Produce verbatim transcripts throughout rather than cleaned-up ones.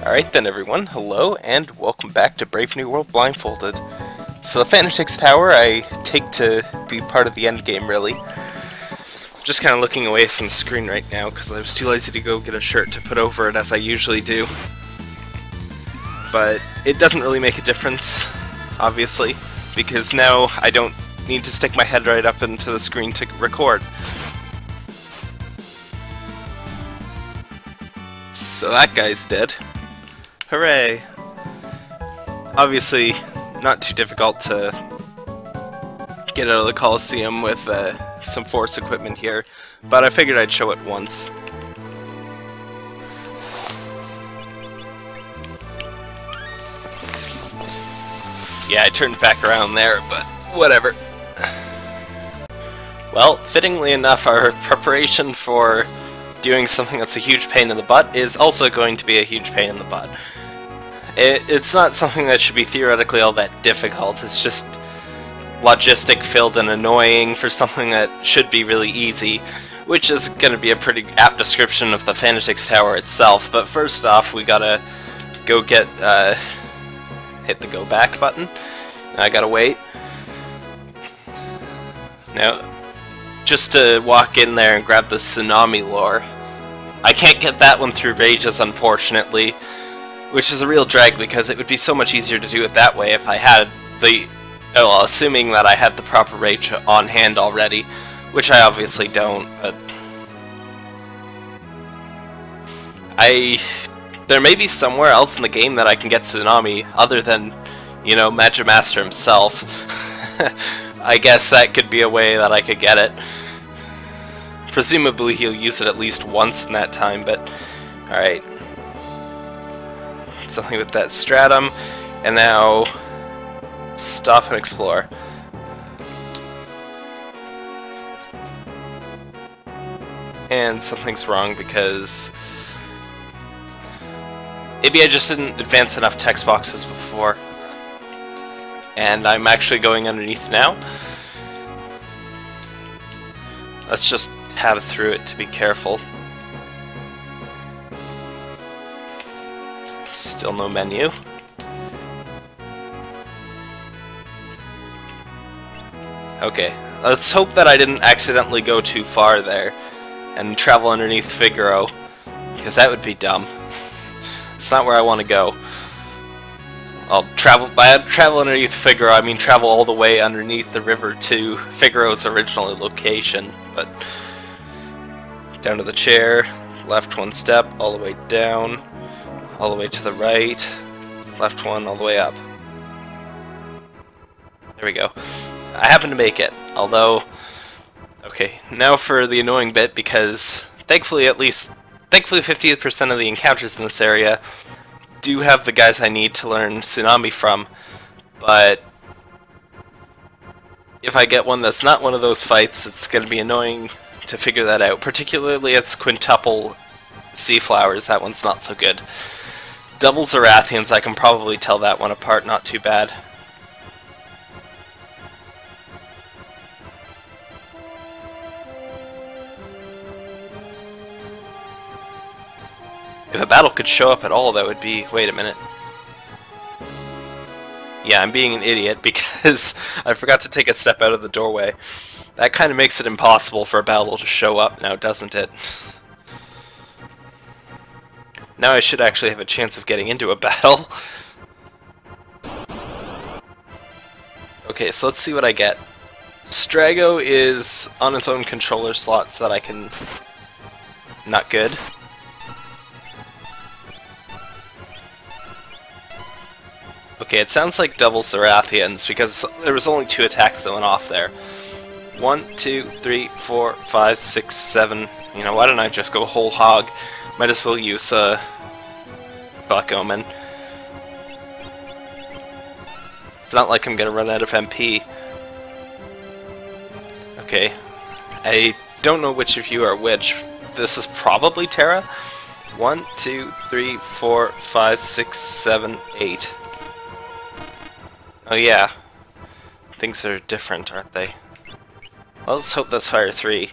Alright then everyone, hello and welcome back to Brave New World Blindfolded. So the Fanatics Tower I take to be part of the end game really. Just kind of looking away from the screen right now because I was too lazy to go get a shirt to put over it as I usually do. But it doesn't really make a difference, obviously, because now I don't need to stick my head right up into the screen to record. So that guy's dead. Hooray! Obviously, not too difficult to get out of the Coliseum with uh, some force equipment here, but I figured I'd show it once. Yeah, I turned back around there, but whatever. Well, fittingly enough, our preparation for doing something that's a huge pain in the butt is also going to be a huge pain in the butt. It, it's not something that should be theoretically all that difficult, it's just logistic filled and annoying for something that should be really easy, which is going to be a pretty apt description of the Fanatics Tower itself. But first off, we gotta go get, uh, hit the go back button. I gotta wait. Now, just to walk in there and grab the tsunami lore. I can't get that one through rages, unfortunately, which is a real drag because it would be so much easier to do it that way if I had the, well, assuming that I had the proper rage on hand already, which I obviously don't, but I, there may be somewhere else in the game that I can get tsunami other than, you know, Magimaster himself. I guess that could be a way that I could get it. Presumably he'll use it at least once in that time, but alright. Something with that stratum, and now stop and explore. And something's wrong because maybe I just didn't advance enough text boxes before. And I'm actually going underneath now. Let's just tab through it to be careful. Still no menu. Okay, let's hope that I didn't accidentally go too far there and travel underneath Figaro, because that would be dumb. It's not where I want to go. I'll travel by travel underneath Figaro, I mean travel all the way underneath the river to Figaro's original location, but down to the chair, left one step, all the way down, all the way to the right, left one, all the way up. There we go. I happen to make it, although, okay, now for the annoying bit, because thankfully at least, thankfully fifty percent of the encounters in this area do have the guys I need to learn Tsunami from, but if I get one that's not one of those fights, it's going to be annoying to figure that out. Particularly it's quintuple sea flowers, that one's not so good. Double Zarathians, I can probably tell that one apart not too bad. If a battle could show up at all, that would be... Wait a minute. Yeah, I'm being an idiot because I forgot to take a step out of the doorway. That kind of makes it impossible for a battle to show up now, doesn't it? Now I should actually have a chance of getting into a battle. Okay, so let's see what I get. Strago is on its own controller slot so that I can... Not good. Okay, it sounds like double Zarathians because there was only two attacks that went off there. One, two, three, four, five, six, seven. You know, why don't I just go whole hog? Might as well use uh, Buck Omen. It's not like I'm gonna run out of M P. Okay, I don't know which of you are which. This is probably Terra. One, two, three, four, five, six, seven, eight. Oh yeah, things are different, aren't they? Well, let's hope that's Fire three.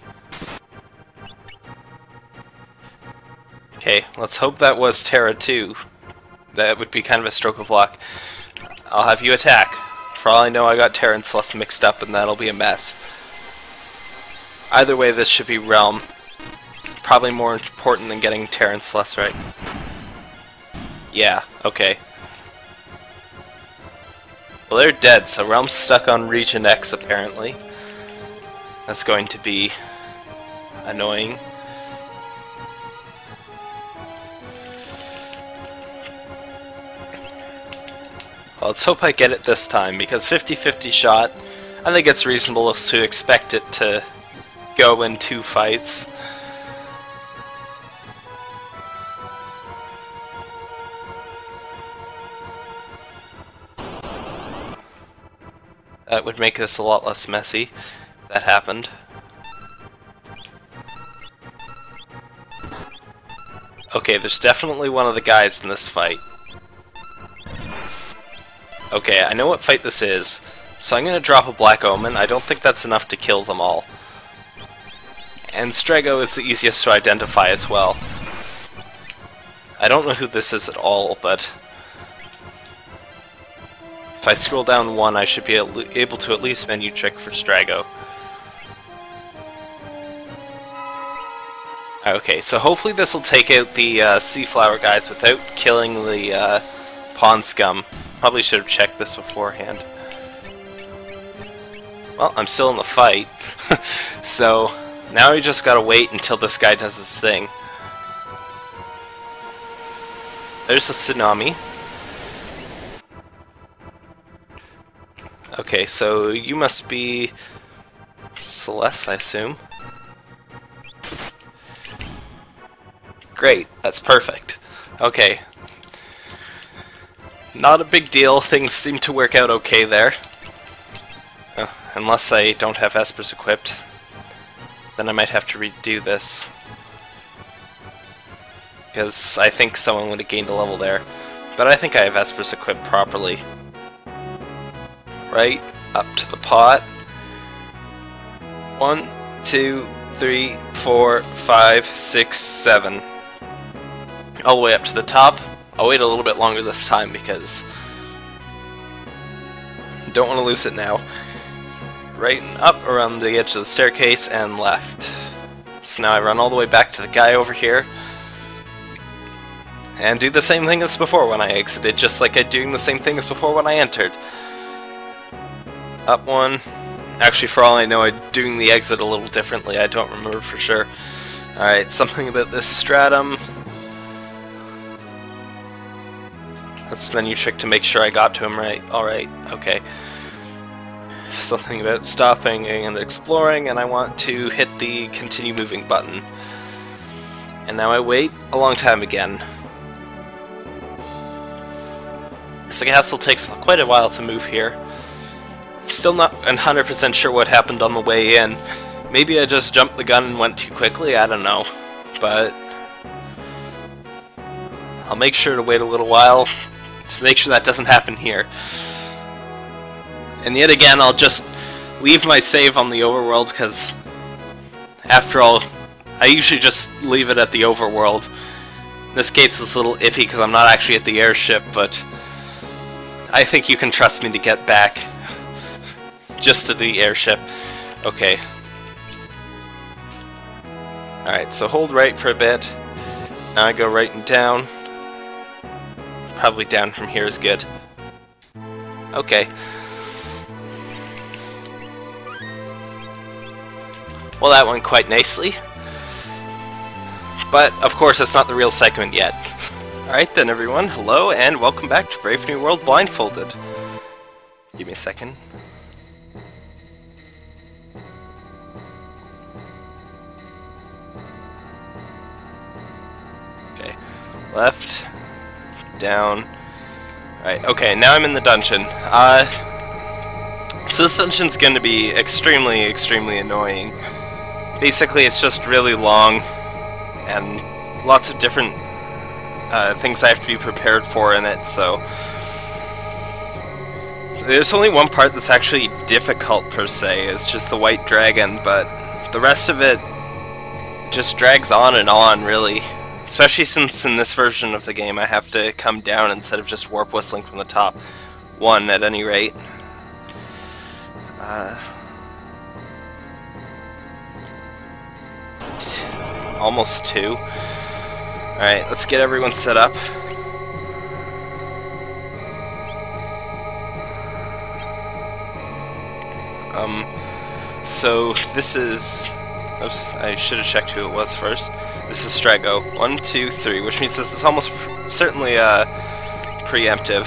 Okay, let's hope that was Terra two. That would be kind of a stroke of luck. I'll have you attack. For all I know, I got Terran Celeste mixed up, and that'll be a mess. Either way, this should be Realm. Probably more important than getting Terran Celeste right. Yeah, okay. Well, they're dead, so Realm's stuck on Region X, apparently. That's going to be annoying. Well, let's hope I get it this time, because fifty fifty shot, I think it's reasonable to expect it to go in two fights. That would make this a lot less messy if that happened. Okay, there's definitely one of the guys in this fight. Okay, I know what fight this is, so I'm going to drop a Black Omen. I don't think that's enough to kill them all. And Strago is the easiest to identify as well. I don't know who this is at all, but if I scroll down one, I should be able to at least menu check for Strago. Okay, so hopefully this will take out the uh, Sea Flower guys without killing the uh, Pawn Scum. Probably should have checked this beforehand. Well, I'm still in the fight, so now we just gotta wait until this guy does his thing. There's the Tsunami. Okay, so you must be Celeste, I assume. Great, that's perfect. Okay. Not a big deal, things seem to work out okay there. Uh, unless I don't have Espers equipped. Then I might have to redo this. Because I think someone would have gained a level there. But I think I have Espers equipped properly. Right, up to the pot. One, two, three, four, five, six, seven. All the way up to the top. I'll wait a little bit longer this time because don't want to lose it now. Right and up around the edge of the staircase and left. So now I run all the way back to the guy over here and do the same thing as before when I exited, just like I'm doing the same thing as before when I entered. Up one. Actually, for all I know, I'm doing the exit a little differently. I don't remember for sure. Alright, something about this stratum. Let's menu check to make sure I got to him right. Alright, okay. Something about stopping and exploring, and I want to hit the continue moving button. And now I wait a long time again. So the castle takes quite a while to move here. Still not one hundred percent sure what happened on the way in. Maybe I just jumped the gun and went too quickly, I don't know. But I'll make sure to wait a little while to make sure that doesn't happen here. And yet again, I'll just leave my save on the overworld, because after all, I usually just leave it at the overworld. In this case it's a little iffy because I'm not actually at the airship, but I think you can trust me to get back just to the airship. Okay. Alright, so hold right for a bit. Now I go right and down. Probably down from here is good. Okay. Well, that went quite nicely. But, of course, it's not the real segment yet. Alright then, everyone. Hello, and welcome back to Brave New World Blindfolded. Give me a second. Okay. Left. Down. Right, okay, now I'm in the dungeon. Uh, so this dungeon's going to be extremely, extremely annoying. Basically, it's just really long, and lots of different uh, things I have to be prepared for in it, so there's only one part that's actually difficult, per se. It's just the White Dragon, but the rest of it just drags on and on, really. Especially since in this version of the game I have to come down instead of just warp whistling from the top. One at any rate. Uh, almost two. Alright, let's get everyone set up. Um, so this is... Oops, I should have checked who it was first. This is Strago. One, two, three, which means this is almost certainly uh, preemptive.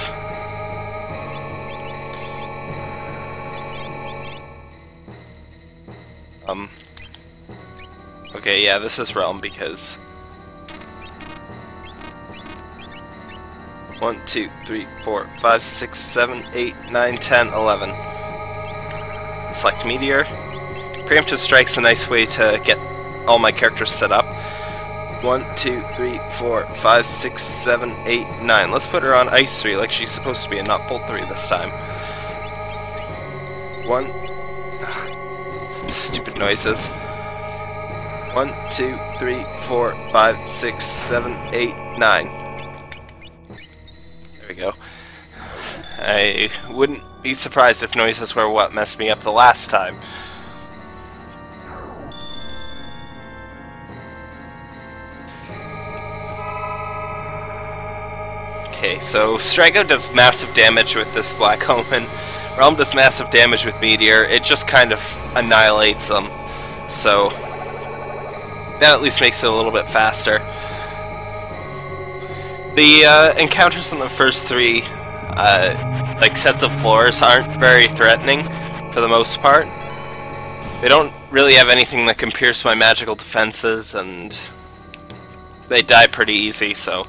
Um. Okay, yeah, this is Realm because... One, two, three, four, five, six, seven, eight, nine, ten, eleven. Select Meteor. Preemptive Strike's a nice way to get all my characters set up. One, two, three, four, five, six, seven, eight, nine. Let's put her on Ice three like she's supposed to be and not Bolt three this time. One. Ugh, stupid noises. One, two, three, four, five, six, seven, eight, nine. There we go. I wouldn't be surprised if noises were what messed me up the last time. Okay, so Strago does massive damage with this Black Omen. Realm does massive damage with Meteor. It just kind of annihilates them. So that at least makes it a little bit faster. The uh, encounters in the first three uh, like sets of floors aren't very threatening for the most part. They don't really have anything that can pierce my magical defenses, and they die pretty easy, so...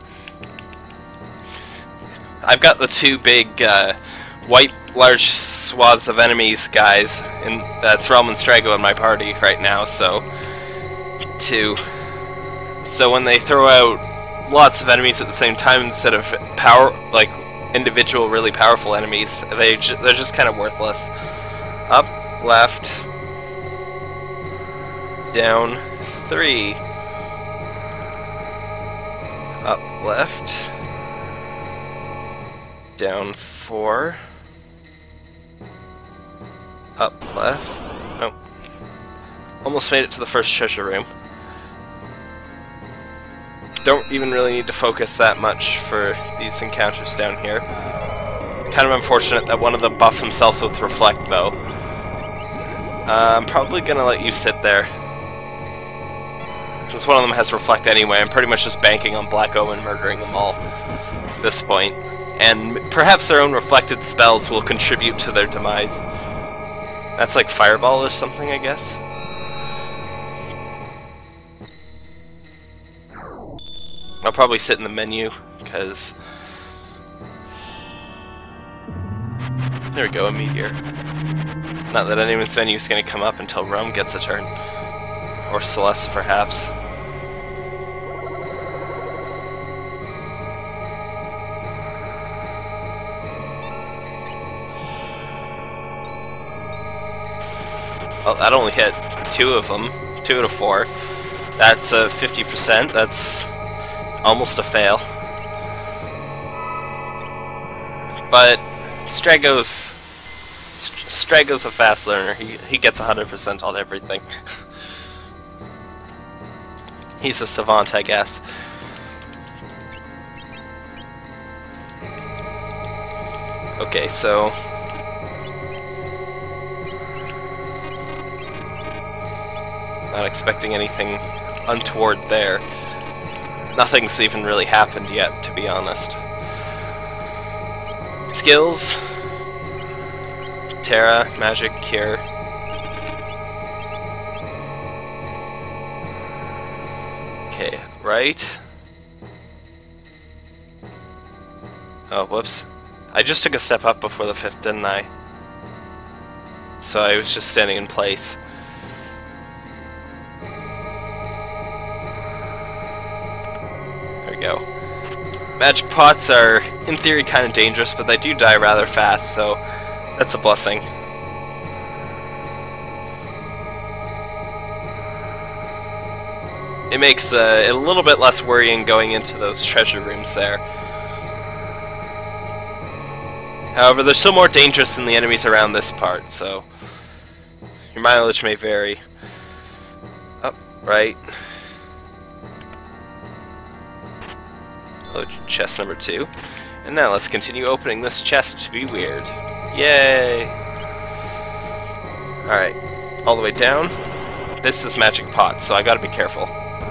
I've got the two big uh, white large swaths of enemies guys, and that's Realm and Strago in my party right now, so two. So when they throw out lots of enemies at the same time instead of power, like individual really powerful enemies, they ju they're just kind of worthless. Up, left, down, three. Up, left. Down four. Up left. Nope. Almost made it to the first treasure room. Don't even really need to focus that much for these encounters down here. Kind of unfortunate that one of them buffed themselves with Reflect, though. Uh, I'm probably gonna let you sit there. Since one of them has Reflect anyway, I'm pretty much just banking on Black Omen murdering them all at this point. And perhaps their own reflected spells will contribute to their demise. That's like Fireball or something, I guess? I'll probably sit in the menu, because... There we go, a meteor. Not that anyone's menu is going to come up until Rome gets a turn. Or Celeste, perhaps. Well, that only hit two of them. Two out of four. That's a fifty percent. That's almost a fail. But Strago's Strago's a fast learner. He he gets one hundred percent on everything. He's a savant, I guess. Okay, so not expecting anything untoward there. Nothing's even really happened yet, to be honest. Skills. Terra, Magic, Cure. Okay, right. Oh, whoops. I just took a step up before the fifth, didn't I? So I was just standing in place. Go. Magic pots are, in theory, kind of dangerous, but they do die rather fast, so that's a blessing. it makes uh, it a little bit less worrying going into those treasure rooms there. However, they're still more dangerous than the enemies around this part, so your mileage may vary. Up, right. Load chest number two. And now let's continue opening this chest to be weird. Yay! Alright, all the way down. This is magic pot, so I gotta be careful.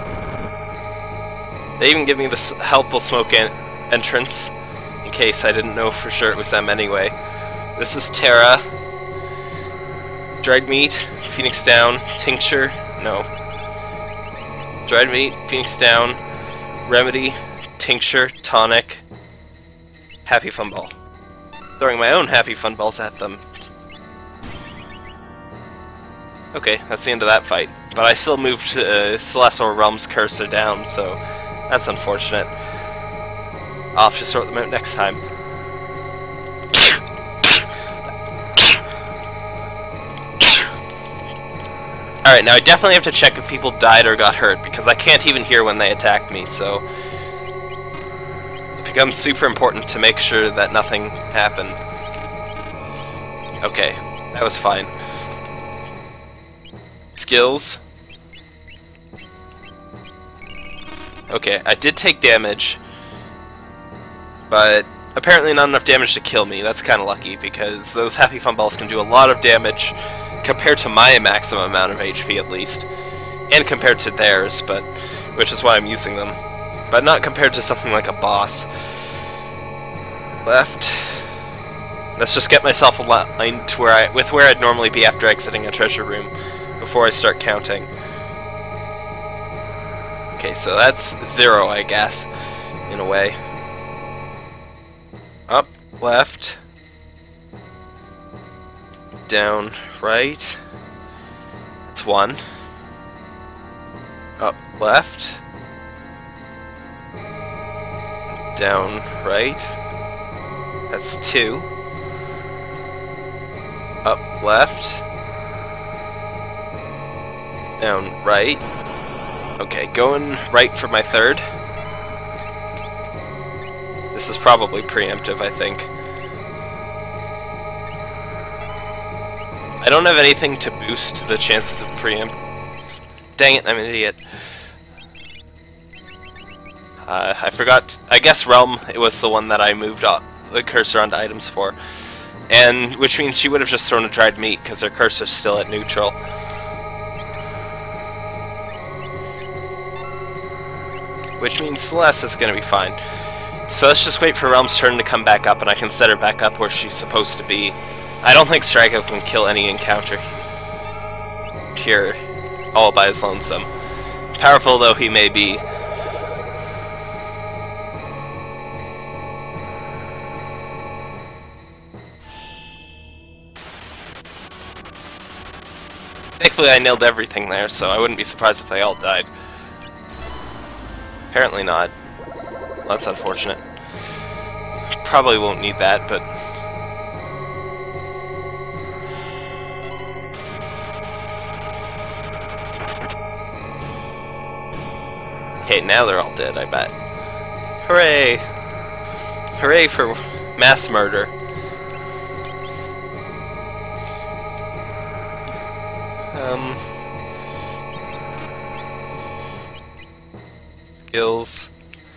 They even give me this helpful smoke en entrance, in case I didn't know for sure it was them anyway. This is Terra. Dried meat, Phoenix down, tincture, no. Dried meat, Phoenix down, remedy, tincture, tonic, happy fun ball. Throwing my own happy fun balls at them. Okay, that's the end of that fight. But I still moved uh, Celestial Realm's cursor down, so that's unfortunate. I'll have to sort them out next time. Alright, now I definitely have to check if people died or got hurt, because I can't even hear when they attacked me, so it becomes super important to make sure that nothing happened. Okay, that was fine. Skills. Okay, I did take damage, but apparently not enough damage to kill me. That's kind of lucky, because those Happy Fun Balls can do a lot of damage compared to my maximum amount of H P at least, and compared to theirs, but which is why I'm using them, but not compared to something like a boss. Left. Let's just get myself aligned to where I, with where I'd normally be after exiting a treasure room before I start counting. Okay, so that's zero, I guess, in a way. Up, left, down, right. That's one. Up, left, down, right. That's two. Up, left, down, right. Okay, going right for my third. This is probably preemptive, I think. I don't have anything to boost the chances of preempt. Dang it, I'm an idiot. Uh, I forgot. I guess Realm, it was the one that I moved up the cursor onto items for. And which means she would have just thrown a dried meat because her cursor's still at neutral. Which means Celeste is going to be fine. So let's just wait for Realm's turn to come back up, and I can set her back up where she's supposed to be. I don't think Strago can kill any encounter here all by his lonesome. Powerful though he may be. Thankfully I nailed everything there, so I wouldn't be surprised if they all died. Apparently not. Well, that's unfortunate. Probably won't need that, but... Okay, now they're all dead, I bet. Hooray! Hooray for mass murder. Um... Skills.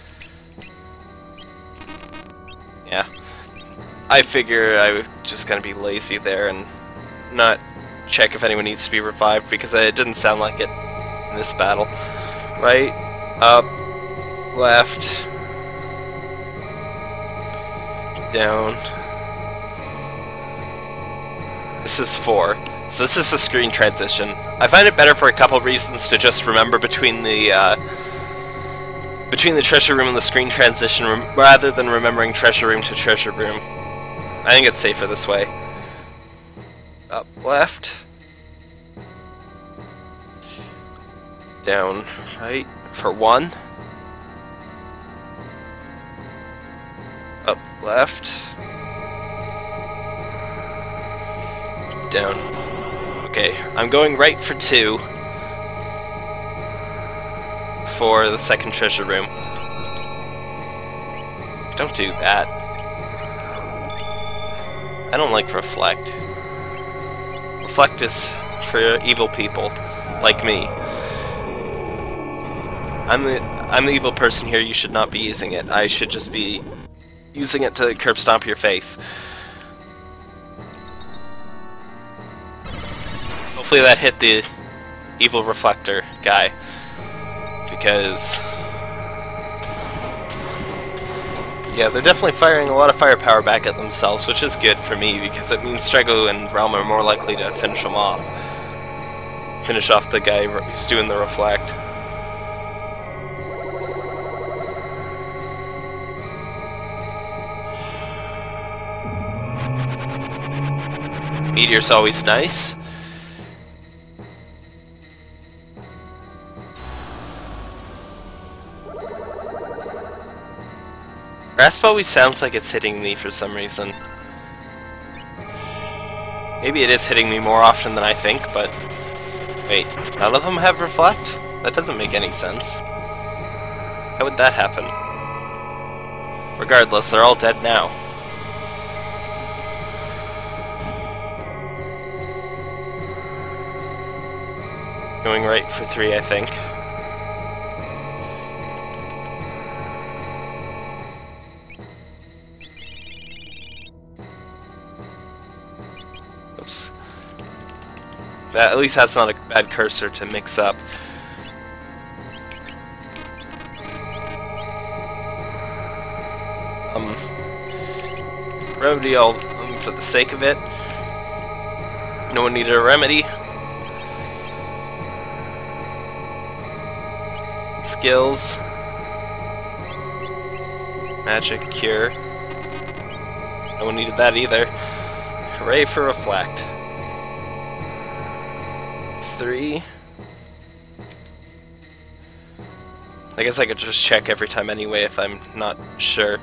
Yeah. I figure I was just gonna be lazy there and not check if anyone needs to be revived because it didn't sound like it in this battle. Right, up, left, down. This is four. So this is the screen transition. I find it better for a couple of reasons to just remember between the uh, between the treasure room and the screen transition room, rather than remembering treasure room to treasure room. I think it's safer this way. Up, left. Down, right, for one. Up, left. Down. Okay, I'm going right for two. for the second treasure room. Don't do that. I don't like Reflect. Reflect is for evil people, like me. I'm the I'm the evil person here. You should not be using it. I should just be using it to curb stomp your face. Hopefully that hit the evil reflector guy, because yeah, they're definitely firing a lot of firepower back at themselves, which is good for me because it means Strego and Realm are more likely to finish them off. Finish off the guy who's doing the reflect. Meteor's always nice. Grasp always sounds like it's hitting me for some reason. Maybe it is hitting me more often than I think, but... Wait, none of them have Reflect? That doesn't make any sense. How would that happen? Regardless, they're all dead now. Going right for three, I think. Oops. That at least that's not a bad cursor to mix up. Um, remedy all um, for the sake of it. No one needed a remedy. Skills. Magic, cure. No one needed that either. Hooray for Reflect. Three. I guess I could just check every time anyway if I'm not sure.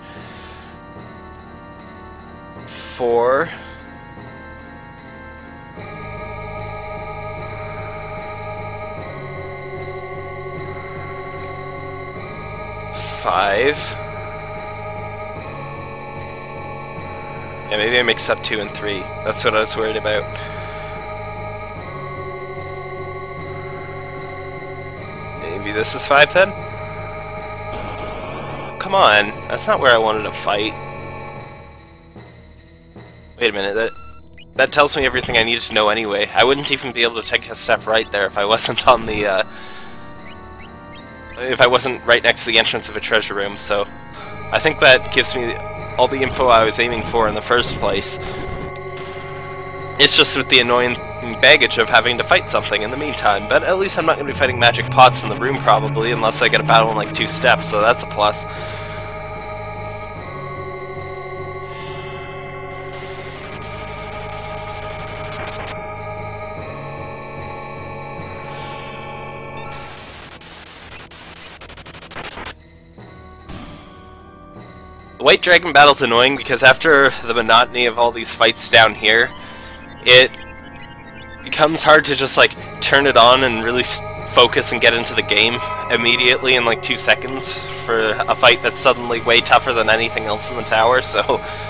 Four. Five. Yeah, maybe I mixed up two and three. That's what I was worried about. Maybe this is five then? Come on, that's not where I wanted to fight. Wait a minute, that that tells me everything I needed to know anyway. I wouldn't even be able to take a step right there if I wasn't on the, uh... if I wasn't right next to the entrance of a treasure room, so... I think that gives me all the info I was aiming for in the first place. It's just with the annoying baggage of having to fight something in the meantime, but at least I'm not going to be fighting magic pots in the room probably, unless I get a battle in like two steps, so that's a plus. The White Dragon battle's annoying because after the monotony of all these fights down here, it becomes hard to just like turn it on and really focus and get into the game immediately in like two seconds for a fight that's suddenly way tougher than anything else in the tower, so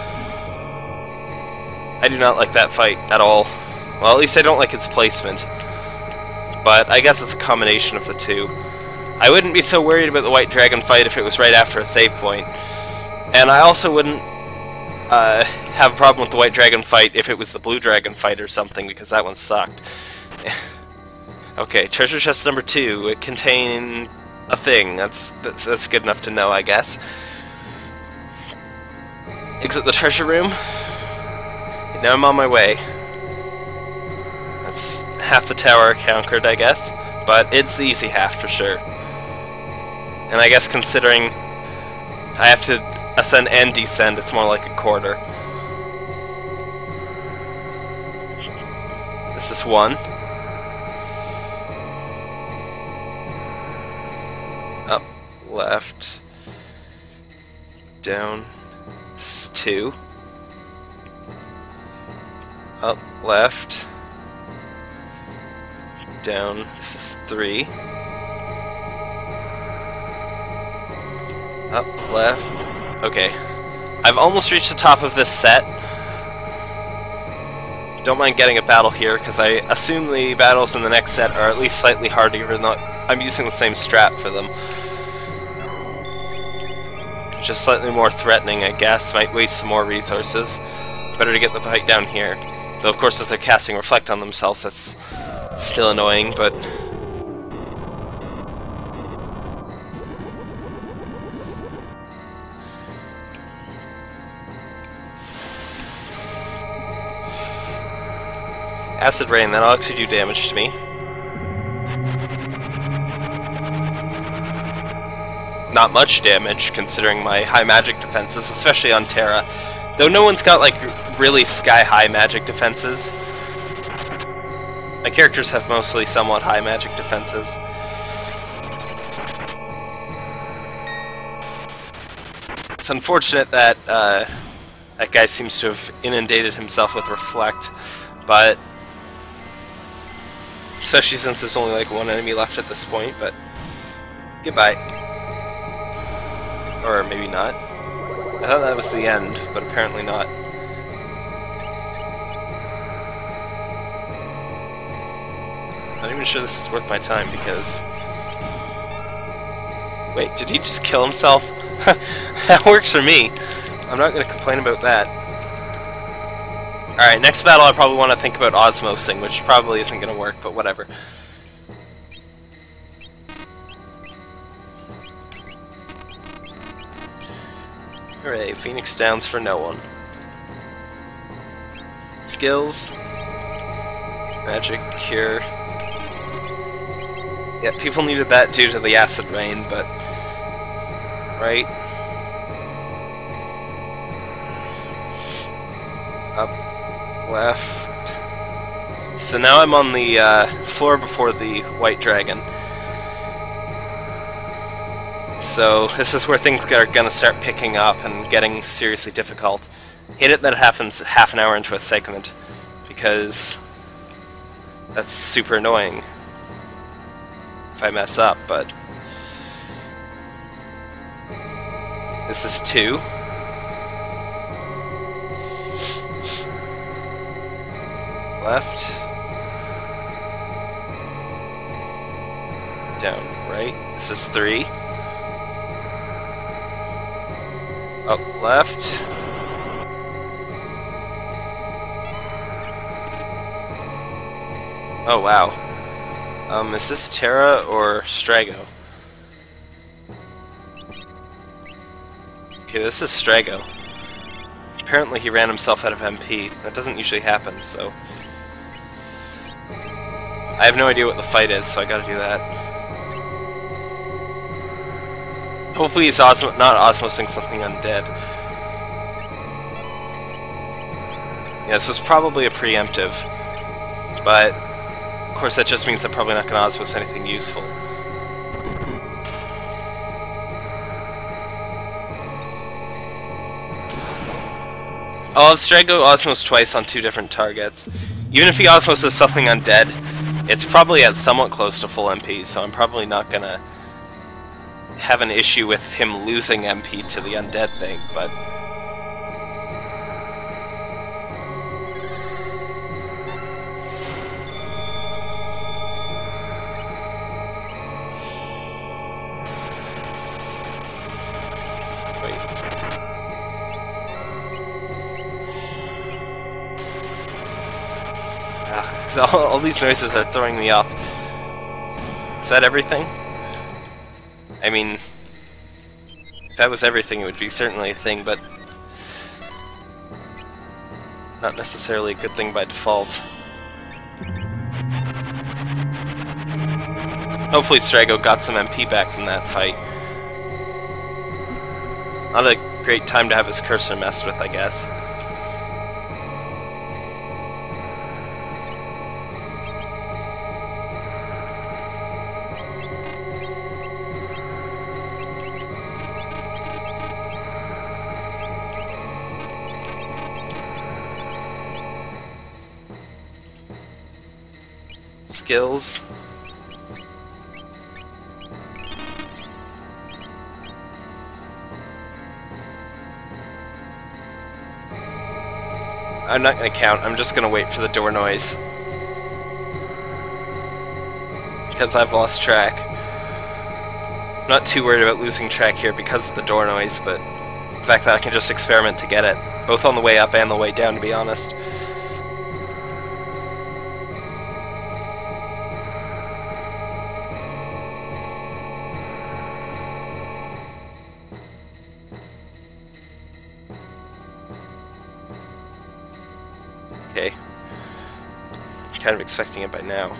I do not like that fight at all. Well, at least I don't like its placement, but I guess it's a combination of the two. I wouldn't be so worried about the White Dragon fight if it was right after a save point. And I also wouldn't uh, have a problem with the White Dragon fight if it was the Blue Dragon fight or something, because that one sucked. Okay, treasure chest number two. It contained a thing. That's, that's that's good enough to know, I guess. Exit the treasure room. Now I'm on my way. That's half the tower conquered, I guess. But it's the easy half for sure. And I guess considering I have to ascend and descend, it's more like a quarter. This is one. Up, left, down. This is two. Up, left, down. This is three. Up, left. Okay. I've almost reached the top of this set. Don't mind getting a battle here, because I assume the battles in the next set are at least slightly harder, even though I'm using the same strat for them. Just slightly more threatening, I guess. Might waste some more resources. Better to get the fight down here. Though, of course, if they're casting Reflect on themselves, that's still annoying, but... Acid Rain, that'll actually do damage to me. Not much damage, considering my high magic defenses, especially on Terra. Though no one's got, like, really sky-high magic defenses. My characters have mostly somewhat high magic defenses. It's unfortunate that, uh, that guy seems to have inundated himself with Reflect, but... especially since there's only, like, one enemy left at this point, but... goodbye. Or maybe not. I thought that was the end, but apparently not. Not even sure this is worth my time, because... wait, did he just kill himself? That works for me. I'm not going to complain about that. Alright, next battle I probably want to think about osmosing, which probably isn't going to work, but whatever. Hooray, Phoenix Downs for no one. Skills. Magic, Cure. Yeah, people needed that due to the Acid Rain, but... right? Up, left. So now I'm on the uh, floor before the White Dragon. So this is where things are going to start picking up and getting seriously difficult. Hate it that it happens half an hour into a segment, because that's super annoying if I mess up, but... this is two. Left. Down, right. This is three. Up, left. Oh, wow. Um, is this Terra or Strago? Okay, this is Strago. Apparently he ran himself out of M P. That doesn't usually happen, so... I have no idea what the fight is, so I gotta do that. Hopefully he's osmo not osmosing something undead. Yeah, this was probably a preemptive. But, of course that just means I'm probably not gonna osmose anything useful. I'll have Strago osmos twice on two different targets. Even if he osmoses something undead, it's probably at somewhat close to full M P, so I'm probably not gonna have an issue with him losing M P to the undead thing, but... Ugh, all, all these noises are throwing me off. Is that everything? I mean, if that was everything, it would be certainly a thing, but not necessarily a good thing by default. Hopefully Strago got some M P back from that fight. Not a great time to have his cursor messed with, I guess. Skills. I'm not going to count, I'm just going to wait for the door noise. Because I've lost track. I'm not too worried about losing track here because of the door noise, but the fact that I can just experiment to get it, both on the way up and the way down, to be honest. Okay. Kind of expecting it by now.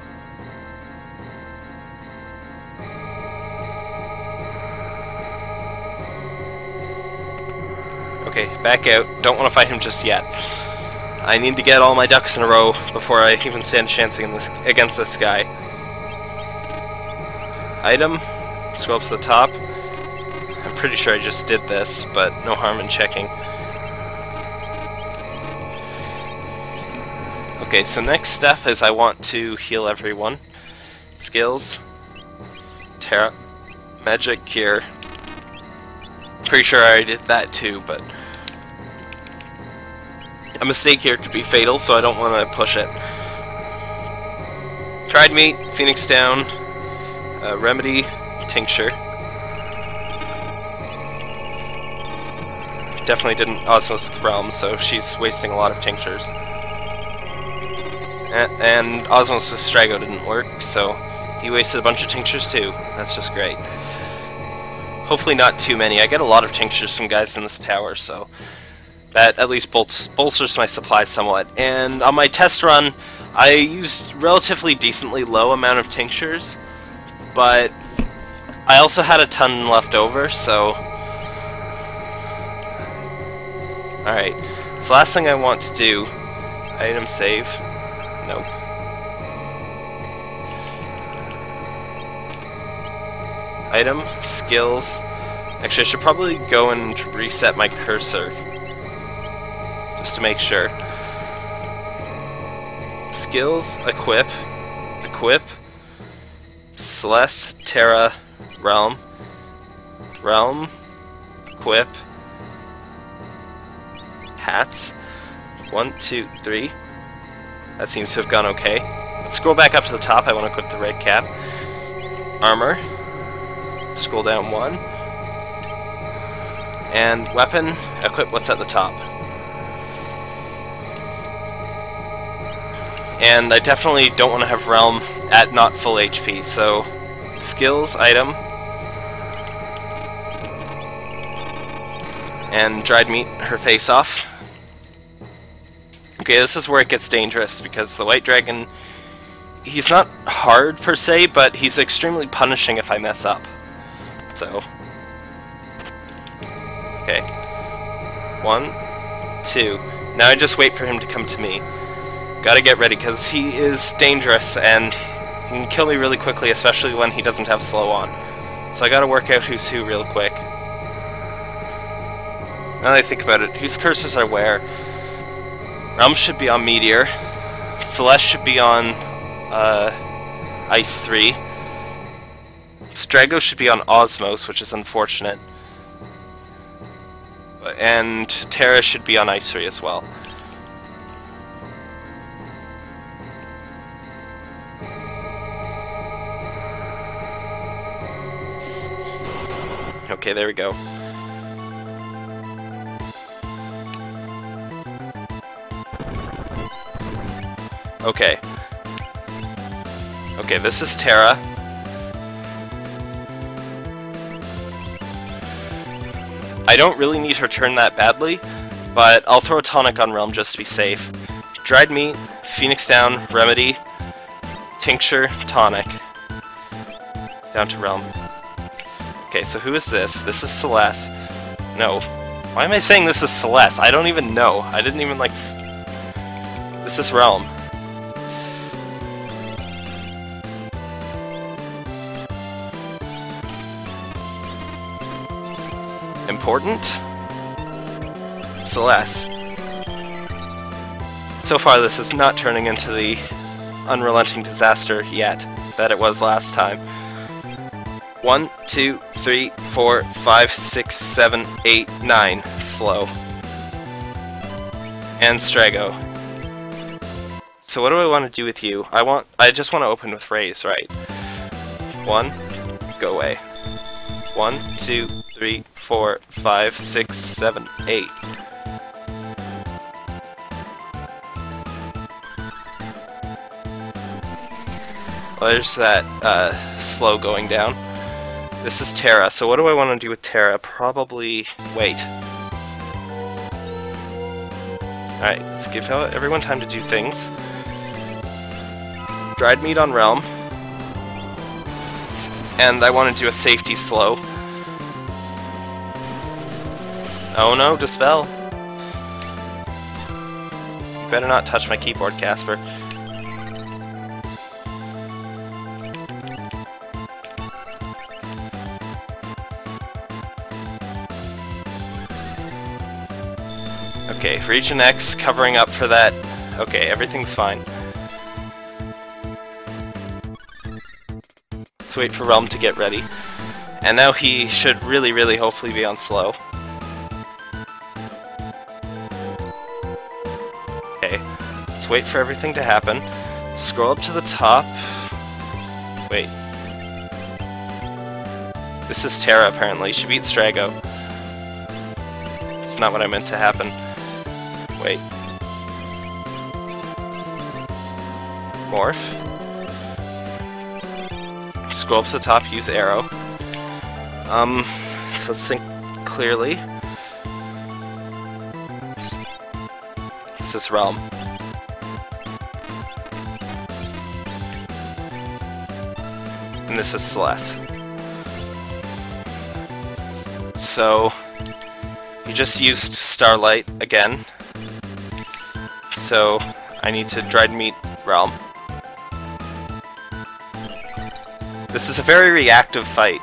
Okay, back out. Don't want to fight him just yet. I need to get all my ducks in a row before I even stand a chance against this, against this guy. Item. Let's go up to the top. I'm pretty sure I just did this, but no harm in checking. Okay, so next step is I want to heal everyone. Skills. Terra. Magic Cure. Pretty sure I already did that too, but a mistake here could be fatal, so I don't want to push it. Dried meat, Phoenix down, uh, remedy, tincture. Definitely didn't osmos with realm, so she's wasting a lot of tinctures. And, and osmos with Strago didn't work, so he wasted a bunch of tinctures too. That's just great. Hopefully not too many. I get a lot of tinctures from guys in this tower, so that at least bolts, bolsters my supply somewhat. And on my test run, I used relatively decently low amount of tinctures, but I also had a ton left over, so... Alright, so last thing I want to do, item save, nope. Item, skills. Actually, I should probably go and reset my cursor, just to make sure. Skills, equip, equip, Celeste, Terra, Realm, Realm, equip, hats, one, two, three. That seems to have gone okay. Let's scroll back up to the top. I want to equip the red cap. Armor. Scroll down one. And weapon, equip what's at the top. And I definitely don't want to have Realm at not full H P, so skills, item, and dried meat, her face off. Okay, this is where it gets dangerous, because the white dragon, he's not hard per se, but he's extremely punishing if I mess up. So, okay, one, two. Now I just wait for him to come to me. Gotta get ready, because he is dangerous, and he can kill me really quickly, especially when he doesn't have slow on. So I gotta work out who's who real quick. Now that I think about it, whose curses are where? Realm should be on Meteor. Celeste should be on uh, Ice three. Strago should be on Osmos, which is unfortunate. And Terra should be on Ice three as well. Okay, there we go. Okay. Okay, this is Terra. I don't really need her turn that badly, but I'll throw a tonic on Realm just to be safe. Dried meat, Phoenix down, remedy, tincture, tonic. Down to Realm. Okay, so who is this? This is Celeste. No. Why am I saying this is Celeste? I don't even know. I didn't even, like... F this is Realm. Important? Celeste. So far this is not turning into the unrelenting disaster yet that it was last time. One, two, three, four, five, six, seven, eight, nine. Slow. and Strago. So what do I want to do with you? I want. I just want to open with Raise, right? One, go away. One, two, three, four, five, six, seven, eight. Well, there's that uh, slow going down. This is Terra, so what do I want to do with Terra? Probably wait. Alright, let's give everyone time to do things. Dried meat on Realm. And I want to do a safety slow. Oh no, Dispel. You better not touch my keyboard, Casper. Okay, Region X covering up for that. Okay, everything's fine. Let's wait for Realm to get ready. And now he should really, really hopefully be on slow. Okay, let's wait for everything to happen. Scroll up to the top. Wait. This is Terra, apparently. She beat Strago. It's not what I meant to happen. Wait. Morph. Scroll up to the top, use arrow. Um, so let's think clearly. This is Realm. And this is Celeste. So, you just used Starlight again. So, I need to Dried Meat Realm. This is a very reactive fight.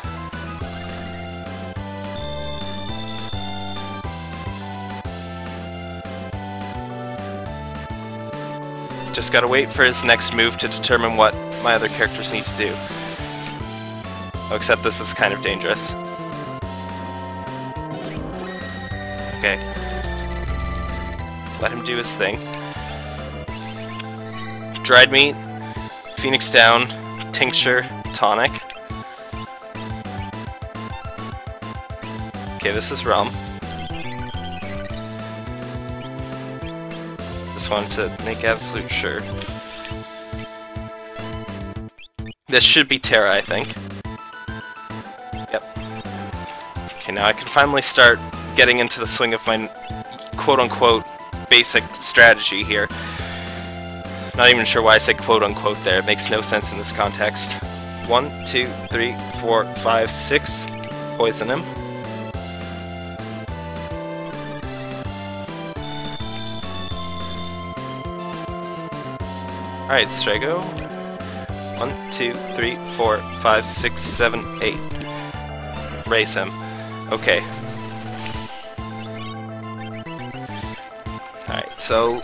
Just gotta wait for his next move to determine what my other characters need to do. Oh, except this is kind of dangerous. Okay. Let him do his thing. Dried Meat, Phoenix Down, Tincture, Tonic. Okay, this is Realm. Just wanted to make absolute sure. This should be Terra, I think. Yep. Okay, now I can finally start getting into the swing of my quote-unquote basic strategy here. Not even sure why I say quote-unquote there. It makes no sense in this context. One, two, three, four, five, six. Poison him. Alright, Strago. One, two, three, four, five, six, seven, eight. Raise him. Okay. Alright, so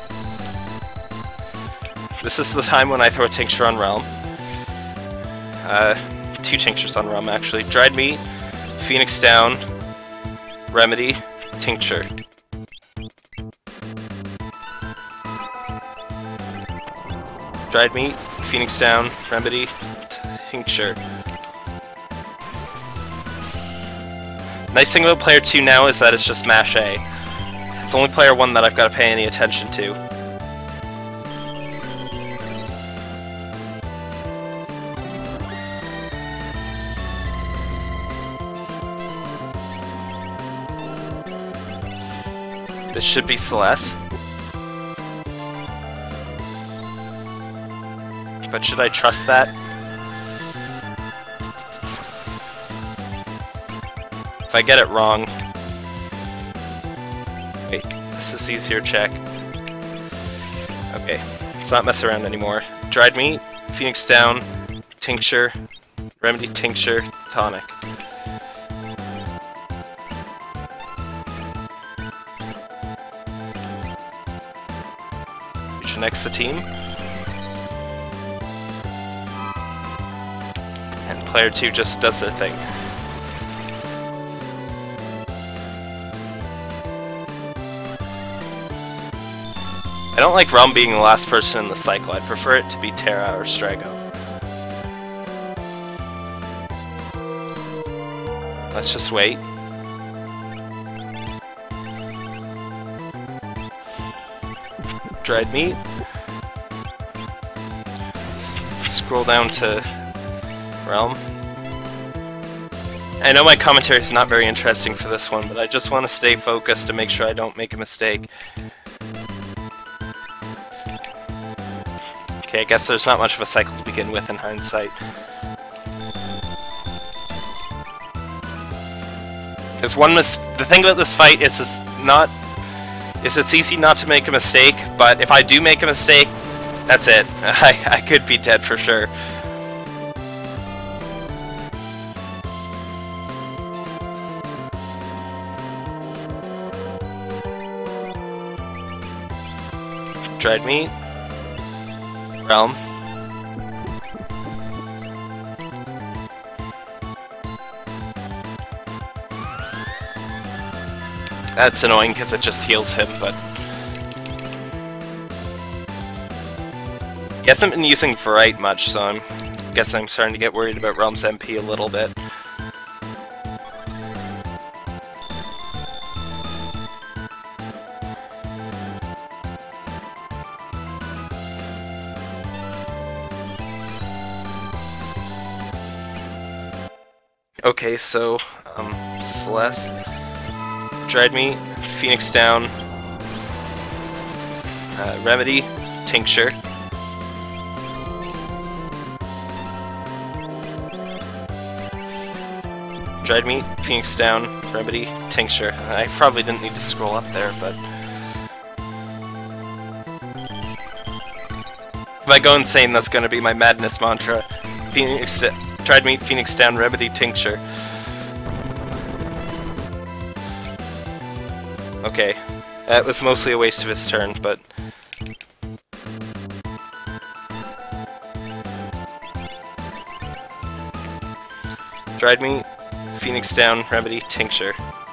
this is the time when I throw a Tincture on Realm. Uh, two Tinctures on Realm, actually. Dried Meat, Phoenix Down, Remedy, Tincture. Dried Meat, Phoenix Down, Remedy, Tincture. Nice thing about player two now is that it's just mash A. It's only player one that I've got to pay any attention to. This should be Celeste. But should I trust that? If I get it wrong... Wait, this is easier check. Okay, let's not mess around anymore. Dried Meat, Phoenix Down, Tincture, Remedy, Tincture, Tonic. Reach next the team. And player two just does their thing. I don't like Realm being the last person in the cycle. I'd prefer it to be Terra or Strago. Let's just wait. Dried meat. S scroll down to Realm. I know my commentary is not very interesting for this one, but I just want to stay focused to make sure I don't make a mistake. Okay, I guess there's not much of a cycle to begin with in hindsight. Because one mis- the thing about this fight is it's not is it's easy not to make a mistake, but if I do make a mistake, that's it. I, I could be dead for sure. Dried meat. Realm. That's annoying because it just heals him, but... He hasn't been using Varight much, so I'm guessing I'm starting to get worried about Realm's M P a little bit. Okay, so, um, Celeste, Dried Meat, Phoenix Down, uh, Remedy, Tincture. Dried Meat, Phoenix Down, Remedy, Tincture. I probably didn't need to scroll up there, but... If I go insane, that's gonna be my madness mantra. Phoenix Dried Meat, Phoenix Down, Remedy, Tincture. Okay, that was mostly a waste of his turn, but... Dried Meat, Phoenix Down, Remedy, Tincture.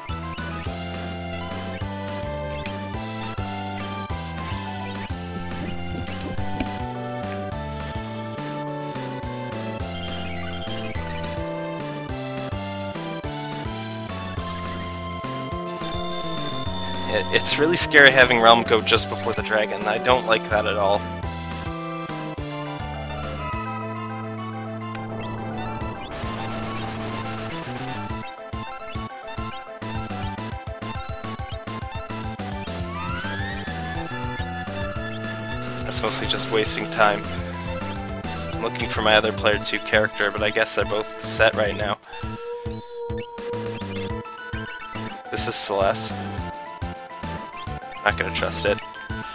It's really scary having Realm go just before the dragon. I don't like that at all. That's mostly just wasting time. I'm looking for my other player two character, but I guess they're both set right now. This is Celeste. Not gonna trust it.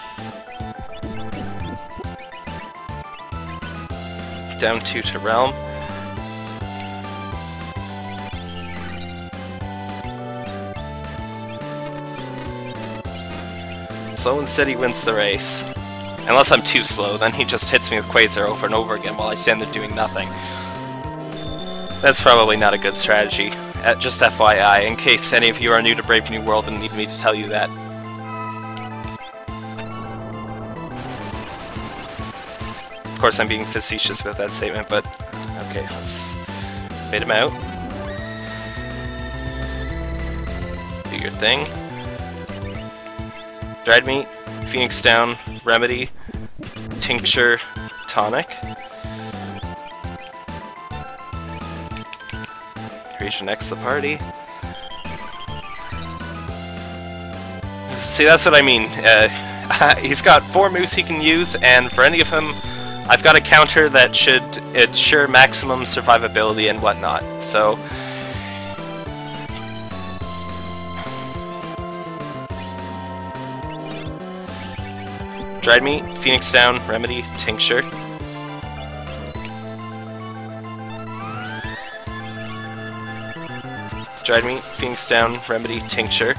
Down two to Realm. Slow and steady wins the race. Unless I'm too slow, then he just hits me with Quasar over and over again while I stand there doing nothing. That's probably not a good strategy. Uh, just F Y I, in case any of you are new to Brave New World and need me to tell you that. Of course, I'm being facetious with that statement, but okay, let's bait him out. Do your thing. Dried Meat, Phoenix Down, Remedy, Tincture, Tonic. Region X the party. See, that's what I mean. Uh, he's got four moves he can use, and for any of them, I've got a counter that should ensure maximum survivability and whatnot, so... Dried Meat, Phoenix Down, Remedy, Tincture. Dried Meat, Phoenix Down, Remedy, Tincture.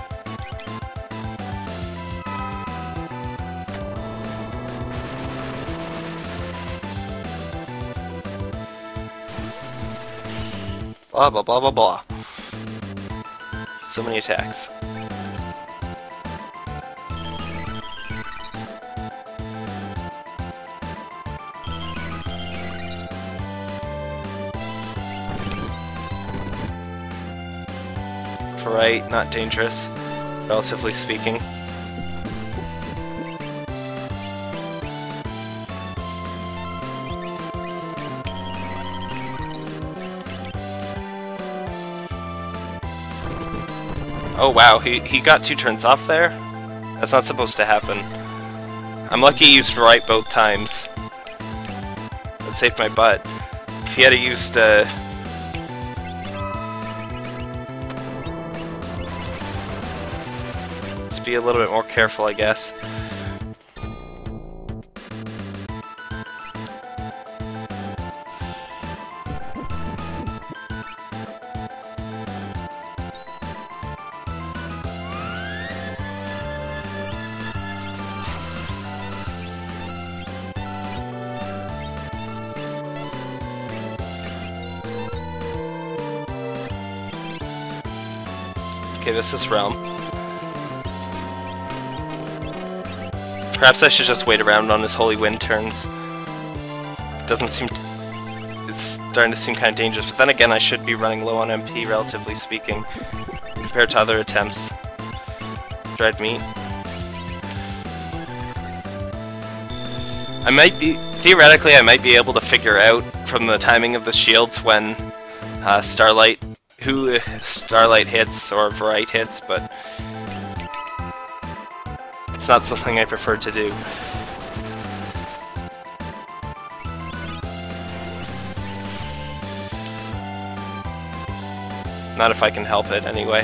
Blah blah blah blah blah. So many attacks. alright, not dangerous, relatively speaking. Oh wow, he, he got two turns off there? That's not supposed to happen. I'm lucky he used right both times. That saved my butt. If he had used uh... let's be a little bit more careful, I guess. Okay, this is Realm. Perhaps I should just wait around on his Holy Wind turns. It doesn't seem... T it's starting to seem kind of dangerous, but then again I should be running low on M P, relatively speaking, compared to other attempts. Dried meat. I might be... Theoretically, I might be able to figure out from the timing of the shields when uh, Starlight... who Starlight hits or Varight hits, but it's not something I prefer to do. Not if I can help it, anyway.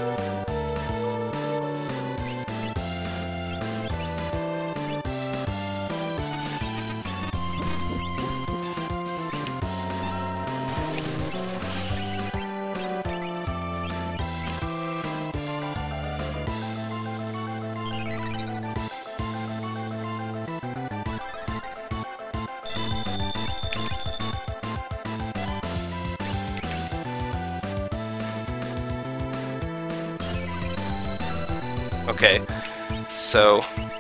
Okay, so,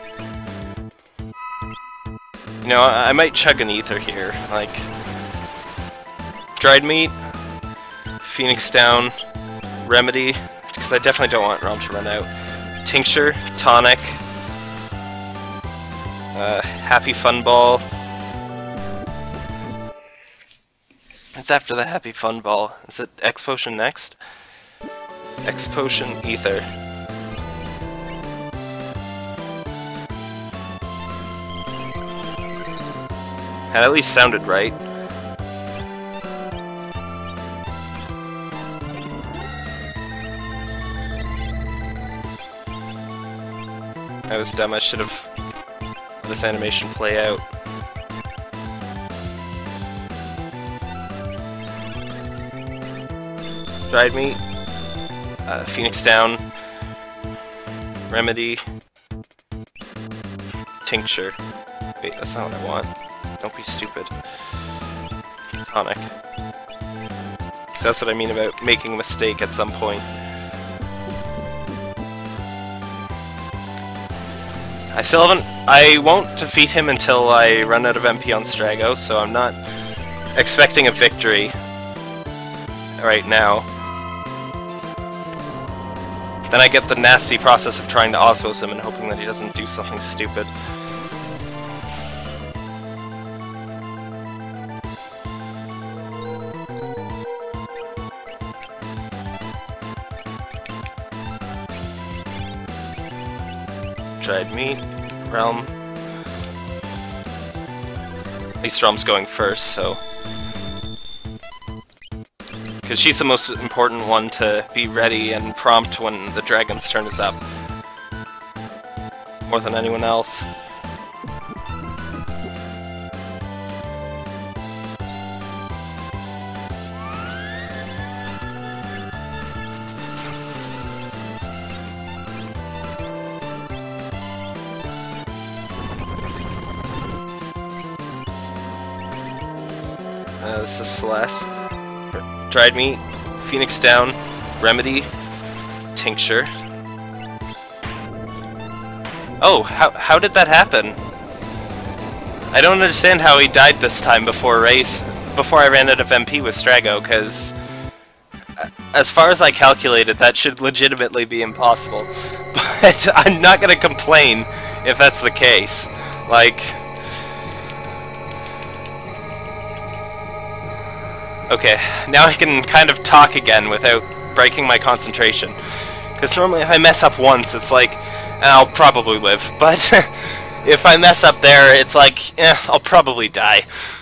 you know, I, I might chug an ether here, like, dried meat, Phoenix down, remedy, because I definitely don't want Realm to run out, tincture, tonic, uh, happy fun ball. It's after the happy fun ball. Is it X potion next? X potion ether. That at least sounded right. I was dumb, I should have let this animation play out. Dried meat, uh, Phoenix down, remedy, tincture. Wait, that's not what I want. Don't be stupid. Tonic. So that's what I mean about making a mistake at some point. I still haven't... I won't defeat him until I run out of M P on Strago, so I'm not expecting a victory right now. Then I get the nasty process of trying to osmose him and hoping that he doesn't do something stupid. Dried meat, Realm. At least Realm's going first, so... because she's the most important one to be ready and prompt when the dragon's turn is up. More than anyone else. Uh, this is Celeste. Dried meat, Phoenix down, remedy, tincture. Oh, how how did that happen? I don't understand how he died this time before race, before I ran out of M P with Strago, because I, as far as I calculated, that should legitimately be impossible. But I'm not gonna complain if that's the case. Like... Okay, now I can kind of talk again without breaking my concentration. Because normally if I mess up once, it's like, I'll probably live. But if I mess up there, it's like, eh, I'll probably die.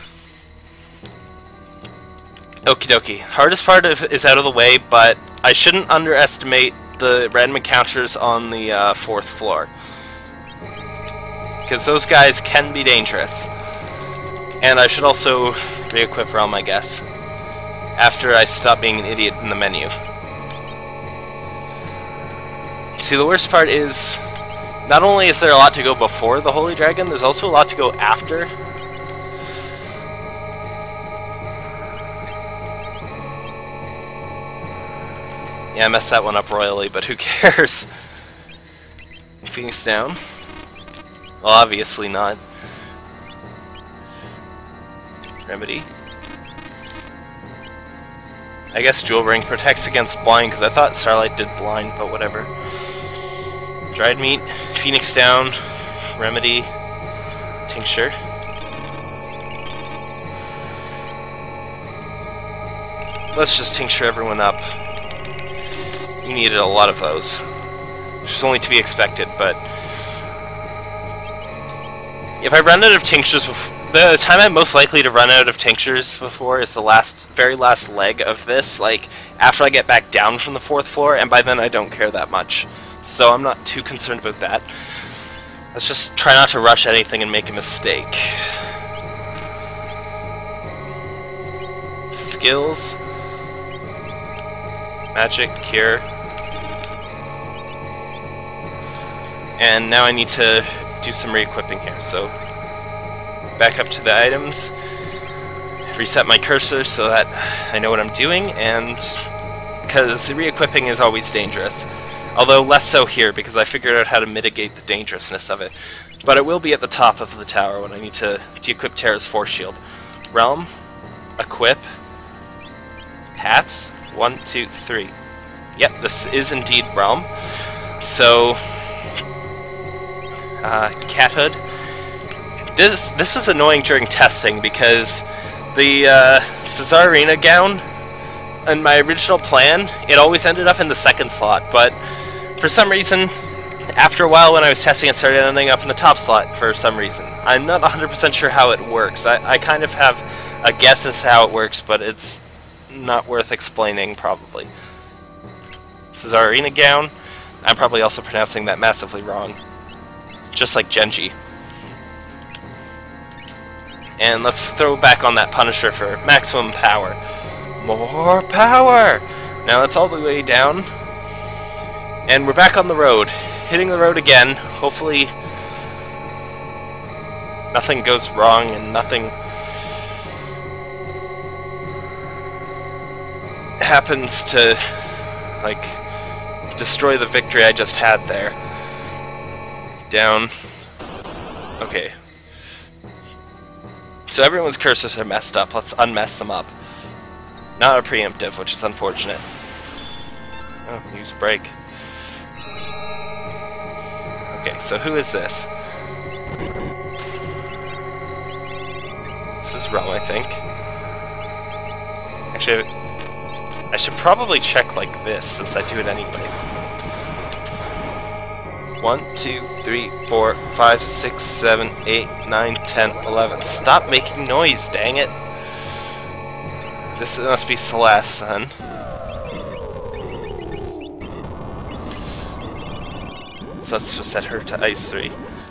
Okie dokie. Hardest part of, is out of the way, but I shouldn't underestimate the random encounters on the uh, fourth floor. Because those guys can be dangerous. And I should also re-equip Realm, I guess. After I stop being an idiot in the menu. See, the worst part is, not only is there a lot to go before the Holy Dragon, there's also a lot to go after. Yeah, I messed that one up royally, but who cares? Phoenix down? Well, obviously not. Remedy. I guess Jewel Ring protects against blind, because I thought Starlight did blind, but whatever. Dried meat, Phoenix down, Remedy, Tincture. Let's just tincture everyone up. You needed a lot of those. Which is only to be expected, but... If I run out of tinctures before... The time I'm most likely to run out of tinctures before is the last, very last leg of this, like, after I get back down from the fourth floor, and by then I don't care that much. So I'm not too concerned about that. Let's just try not to rush anything and make a mistake. Skills. Magic, Cure. And now I need to do some re-equipping here, so... Back up to the items, reset my cursor so that I know what I'm doing, and because re-equipping is always dangerous. Although less so here, because I figured out how to mitigate the dangerousness of it. But it will be at the top of the tower when I need to de-equip Terra's Force Shield. Realm, equip, hats, one, two, three. Yep, this is indeed Realm. So, uh, Cat Hood. This this was annoying during testing because the uh, Caesarina gown, in my original plan, it always ended up in the second slot, but for some reason, after a while when I was testing, it started ending up in the top slot for some reason. I'm not one hundred percent sure how it works. I, I kind of have a guess as to how it works, but it's not worth explaining, probably. Caesarina gown, I'm probably also pronouncing that massively wrong. Just like Genji. And let's throw back on that Punisher for maximum power. More power! Now it's all the way down. And we're back on the road. Hitting the road again. Hopefully nothing goes wrong and nothing happens to, like, destroy the victory I just had there. Down. Okay. So everyone's cursors are messed up. Let's unmess them up. Not a preemptive, which is unfortunate. Oh, use break. Okay, so who is this? This is Realm, I think. Actually, I should probably check like this, since I do it anyway. One, two, three, four, five, six, seven, eight, nine, ten, eleven. Stop making noise, dang it! This must be Celeste, then. So let's just set her to Ice three.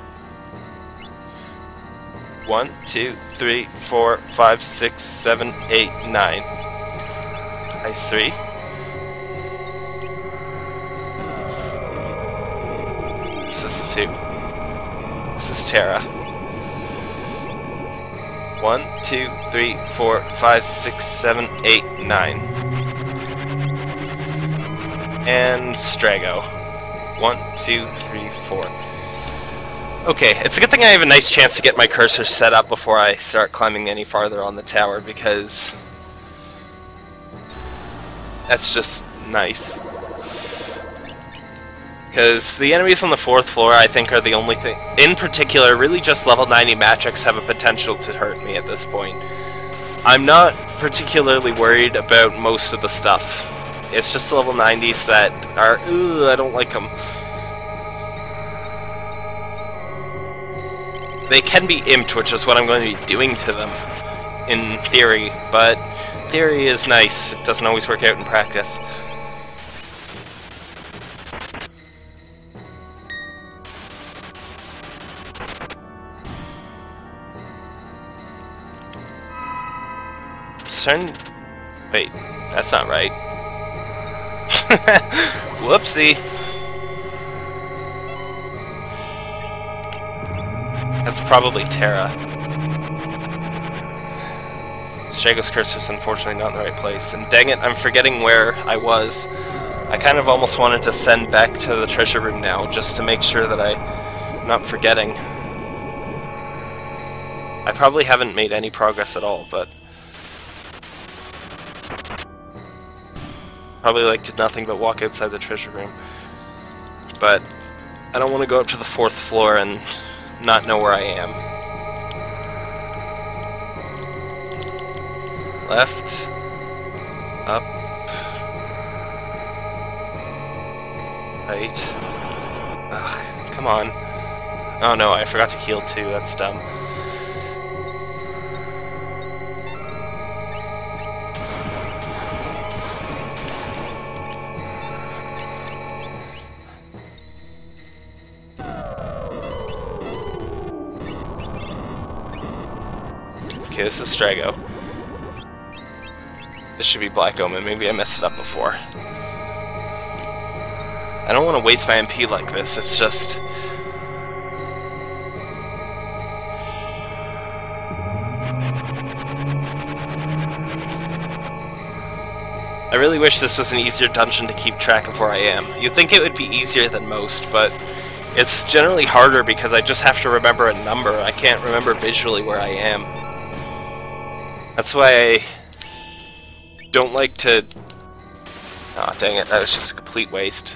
One, two, three, four, five, six, seven, eight, nine. Ice three. This is who? This is Terra. One, two, three, four, five, six, seven, eight, nine. And Strago. One, two, three, four. Okay, it's a good thing I have a nice chance to get my cursor set up before I start climbing any farther on the tower, because that's just Nice. Because the enemies on the fourth floor, I think, are the only thing... In particular, really just level ninety magics have a potential to hurt me at this point. I'm not particularly worried about most of the stuff. It's just the level nineties that are... Ugh, I don't like them. They can be imped, which is what I'm going to be doing to them, in theory, but theory is nice. It doesn't always work out in practice. Turn... Wait, that's not right. Whoopsie. That's probably Terra. Strago's Curse was unfortunately not in the right place. And dang it, I'm forgetting where I was. I kind of almost wanted to send back to the treasure room now, just to make sure that I'm not forgetting. I probably haven't made any progress at all, but... Probably like did nothing but walk outside the treasure room. But I don't want to go up to the fourth floor and not know where I am. Left. Up. Right. Ugh, come on. Oh no, I forgot to heal too, that's dumb. Okay, this is Strago. This should be Black Omen. Maybe I messed it up before. I don't want to waste my M P like this. It's just... I really wish this was an easier dungeon to keep track of where I am. You'd think it would be easier than most, but it's generally harder because I just have to remember a number. I can't remember visually where I am. That's why I don't like to... Aw, oh, dang it, that was just a complete waste.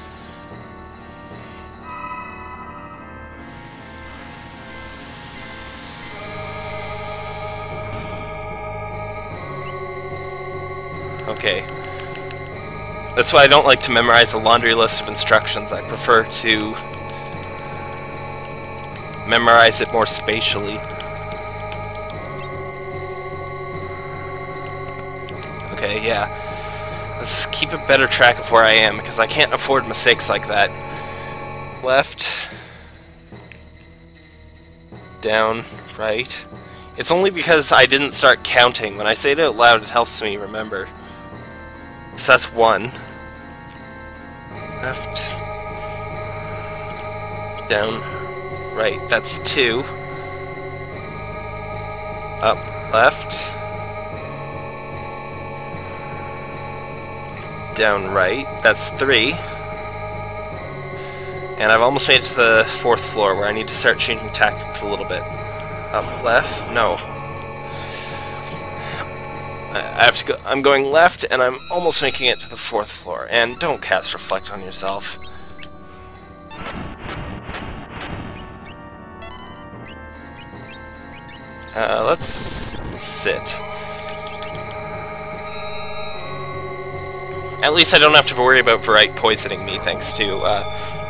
Okay. That's why I don't like to memorize a laundry list of instructions. I prefer to memorize it more spatially. Okay, yeah. Let's keep a better track of where I am, because I can't afford mistakes like that. Left. Down. Right. It's only because I didn't start counting. When I say it out loud, it helps me remember. So that's one. Left. Down. Right. That's two. Up. Left. Down right, that's three. And I've almost made it to the fourth floor where I need to start changing tactics a little bit. Up, left, no. I have to go, I'm going left and I'm almost making it to the fourth floor. And don't cast Reflect on yourself. Uh, let's sit. At least I don't have to worry about Verite poisoning me, thanks to uh,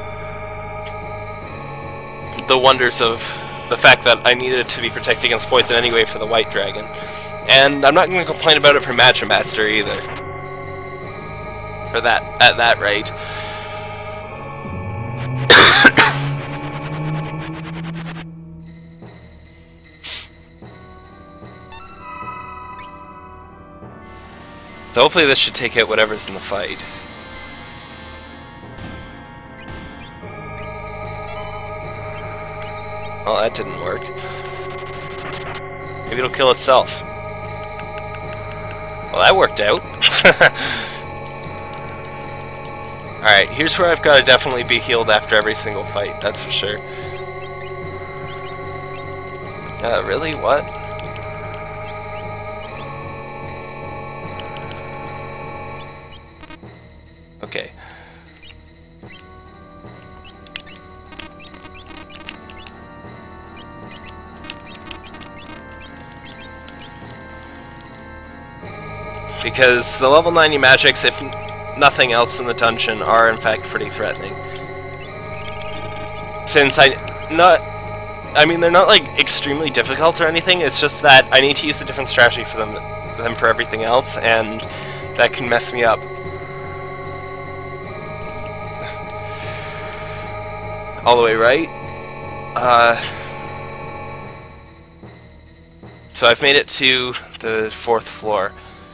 the wonders of the fact that I needed to be protected against poison anyway for the White Dragon. And I'm not going to complain about it for Magimaster either. For that, at that rate. So hopefully this should take out whatever's in the fight. Well, that didn't work. Maybe it'll kill itself. Well, that worked out. Alright, here's where I've got to definitely be healed after every single fight, that's for sure. Uh, really? What? because the level ninety magics, if nothing else in the dungeon, are in fact pretty threatening. Since I not, I mean they're not like extremely difficult or anything. It's just that I need to use a different strategy for them than for everything else, and that can mess me up. All the way right. Uh, so I've made it to the fourth floor.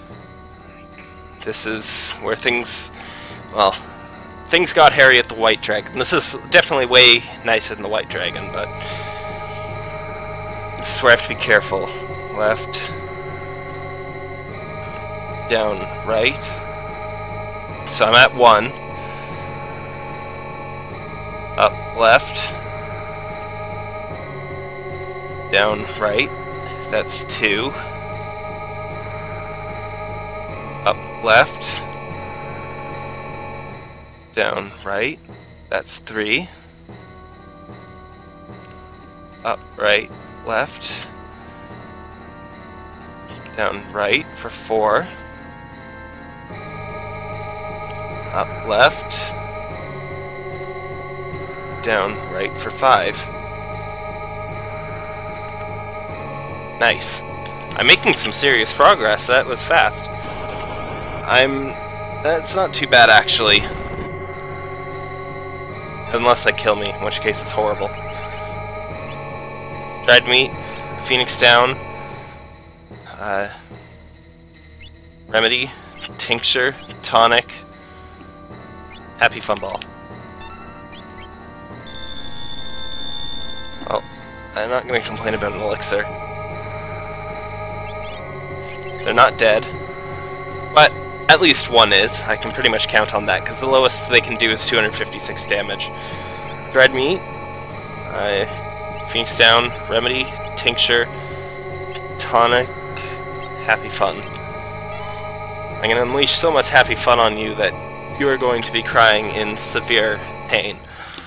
This is where things, well, things got hairy at the White Dragon. This is definitely way nicer than the White Dragon, but this is where I have to be careful. Left, down, right. So I'm at one. Up, left. Down, right. That's two. Up, left. Down, right. That's three. Up, right, left. Down, right for four. Up, left. Down, right for five. Nice. I'm making some serious progress. That was fast. I'm... That's not too bad, actually. Unless I kill me, in which case it's horrible. Dried meat, Phoenix down, uh, remedy, tincture, tonic, happy fun ball. Well, I'm not going to complain about an elixir. They're not dead, but at least one is. I can pretty much count on that, because the lowest they can do is two hundred fifty-six damage. Dried meat, uh, Phoenix down, remedy, tincture, tonic, happy fun. I'm going to unleash so much happy fun on you that you are going to be crying in severe pain.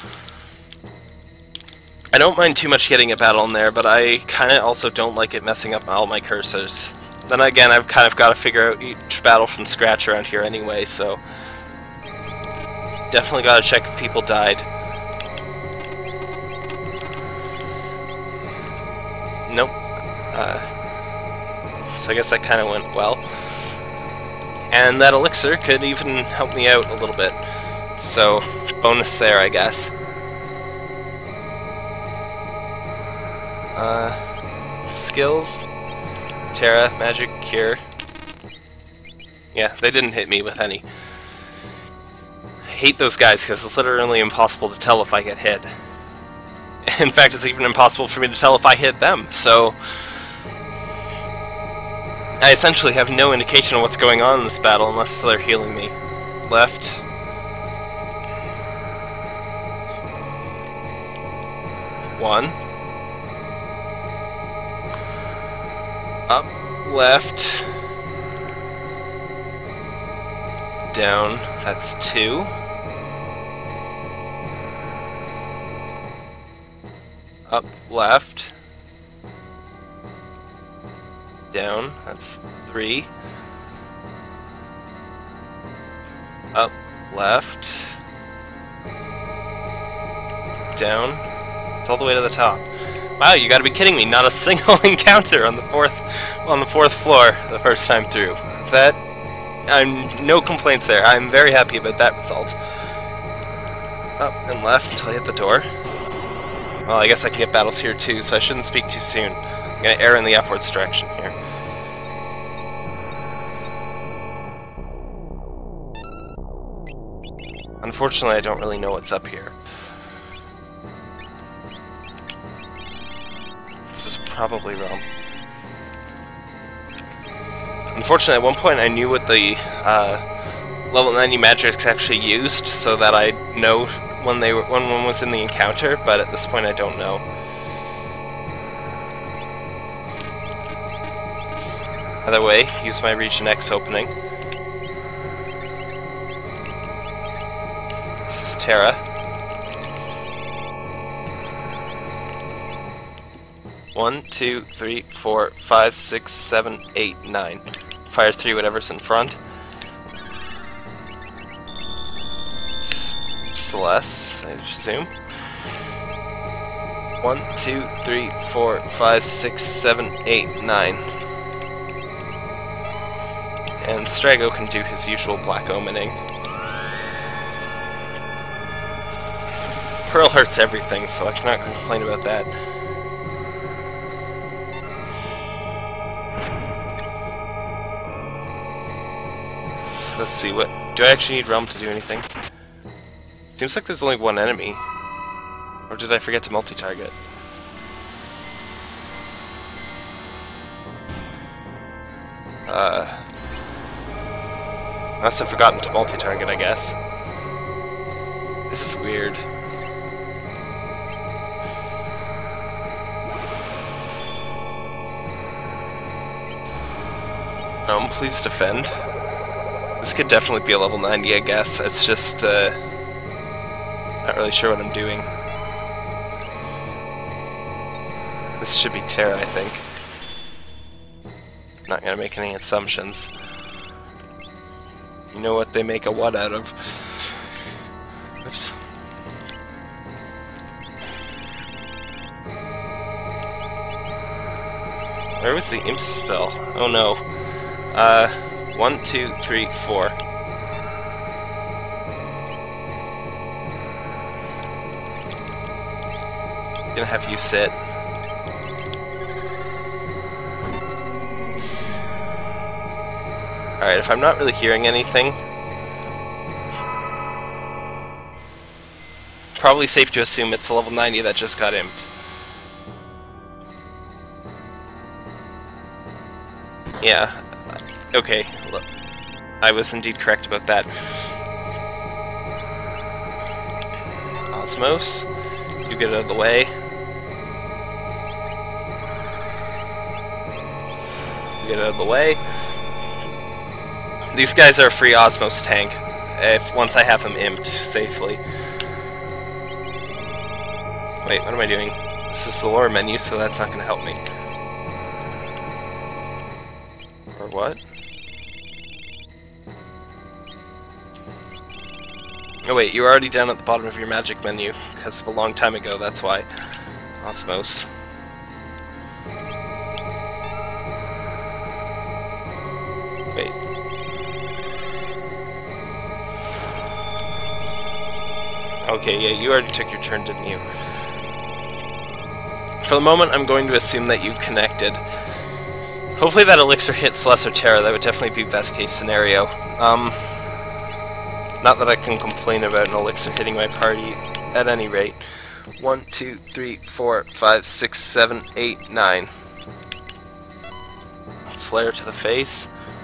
I don't mind too much getting a battle in there, but I kind of also don't like it messing up all my cursors. Then again, I've kind of got to figure out each battle from scratch around here anyway, so definitely got to check if people died. Nope. Uh, so I guess that kind of went well. And that elixir could even help me out a little bit. So, bonus there, I guess. Uh, skills. Terra, magic, cure. Yeah, they didn't hit me with any. I hate those guys because it's literally impossible to tell if I get hit. In fact, it's even impossible for me to tell if I hit them, so I essentially have no indication of what's going on in this battle unless they're healing me. Left. One. Up, left. Down, that's two. Up, left. Down, that's three. Up, left. Down. It's all the way to the top. Wow, you gotta be kidding me, not a single encounter on the fourth on the fourth floor the first time through. That I'm no complaints there. I'm very happy about that result. Up and left until I hit the door. Well, I guess I can get battles here too, so I shouldn't speak too soon. I'm gonna err in the upwards direction here. Unfortunately, I don't really know what's up here. This is probably wrong. Unfortunately, at one point I knew what the uh, level ninety magics actually used, so that I know when they were, when one was in the encounter, but at this point I don't know. Either way, use my Region X opening. This is Terra. One, two, three, four, five, six, seven, eight, nine. fire three whatever's in front. S Celeste, I presume. One, two, three, four, five, six, seven, eight, nine. And Strago can do his usual black omening. Pearl hurts everything, so I cannot complain about that. So let's see, what do I actually need Realm to do anything? Seems like there's only one enemy. Or did I forget to multi-target? Uh, must have forgotten to multi-target, I guess. This is weird. Um, please defend. This could definitely be a level ninety, I guess. It's just, uh, not really sure what I'm doing. This should be Terra, I think. Not gonna make any assumptions. You know what they make a what out of. Oops. Where was the imp spell? Oh no. Uh, one, two, three, four. Gonna have you sit. Alright, if I'm not really hearing anything, probably safe to assume it's a level ninety that just got imped. Yeah, okay, look, I was indeed correct about that. Osmos, you get out of the way. You get out of the way. These guys are a free Osmos tank, if once I have them imped safely. Wait, what am I doing? This is the lower menu, so that's not going to help me. Or what? Oh wait, you were already down at the bottom of your magic menu, because of a long time ago, that's why. Osmos. Wait. Okay, yeah, you already took your turn, didn't you? For the moment, I'm going to assume that you connected. Hopefully that elixir hits Celeste or Terra. That would definitely be best case scenario. Um, not that I can complain about an elixir hitting my party at any rate. One, two, three, four, five, six, seven, eight, nine. Flare to the face.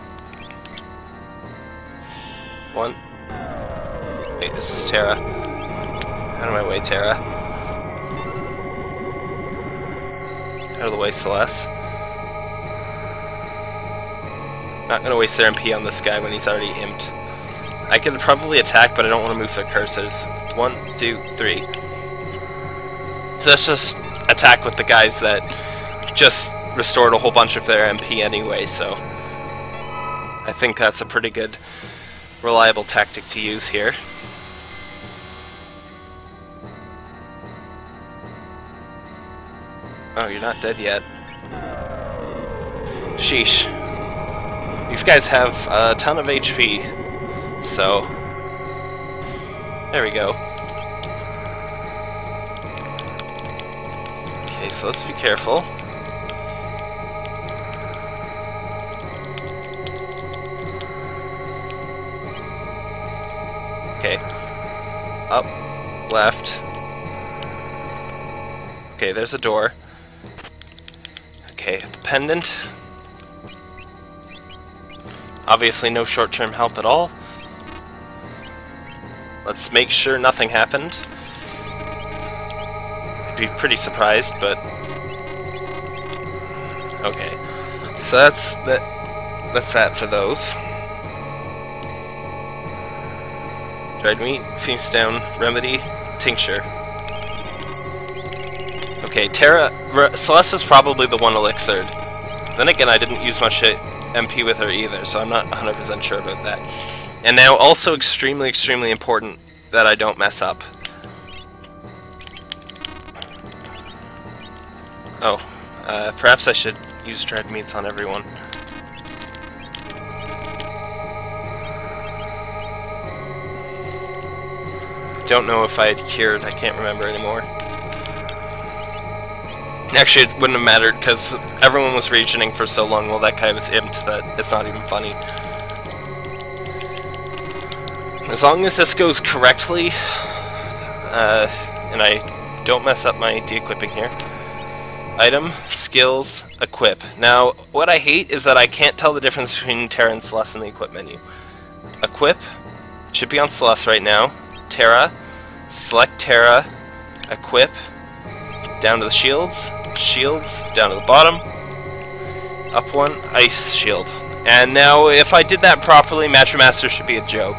One. Wait, this is Terra. Out of my way, Terra. Out of the way, Celeste. Not gonna waste their M P on this guy when he's already imped. I could probably attack, but I don't want to move their cursors. One, two, three. Let's just attack with the guys that just restored a whole bunch of their M P anyway, so I think that's a pretty good, reliable tactic to use here. Oh, you're not dead yet. Sheesh. These guys have a ton of H P, so there we go. Okay, so let's be careful. Okay. Up, left. Okay, there's a door. Okay, the pendant. Obviously no short-term help at all. Let's make sure nothing happened. I'd be pretty surprised, but okay. So that's that. That's that for those. Dried meat, Phoenix down, remedy, tincture. Okay, Terra, Celeste is probably the one elixired. Then again, I didn't use much M P with her either, so I'm not one hundred percent sure about that. And now, also extremely, extremely important that I don't mess up. Oh, uh, perhaps I should use dried meats on everyone. Don't know if I had cured, I can't remember anymore. Actually, it wouldn't have mattered, because everyone was regioning for so long while that guy was imped that it's not even funny. As long as this goes correctly, uh, and I don't mess up my de-equipping here. Item, skills, equip. Now, what I hate is that I can't tell the difference between Terra and Celeste in the equip menu. Equip, should be on Celeste right now. Terra, select Terra, equip, down to the shields, shields, down to the bottom, up one, ice shield. And now, if I did that properly, Magimaster should be a joke.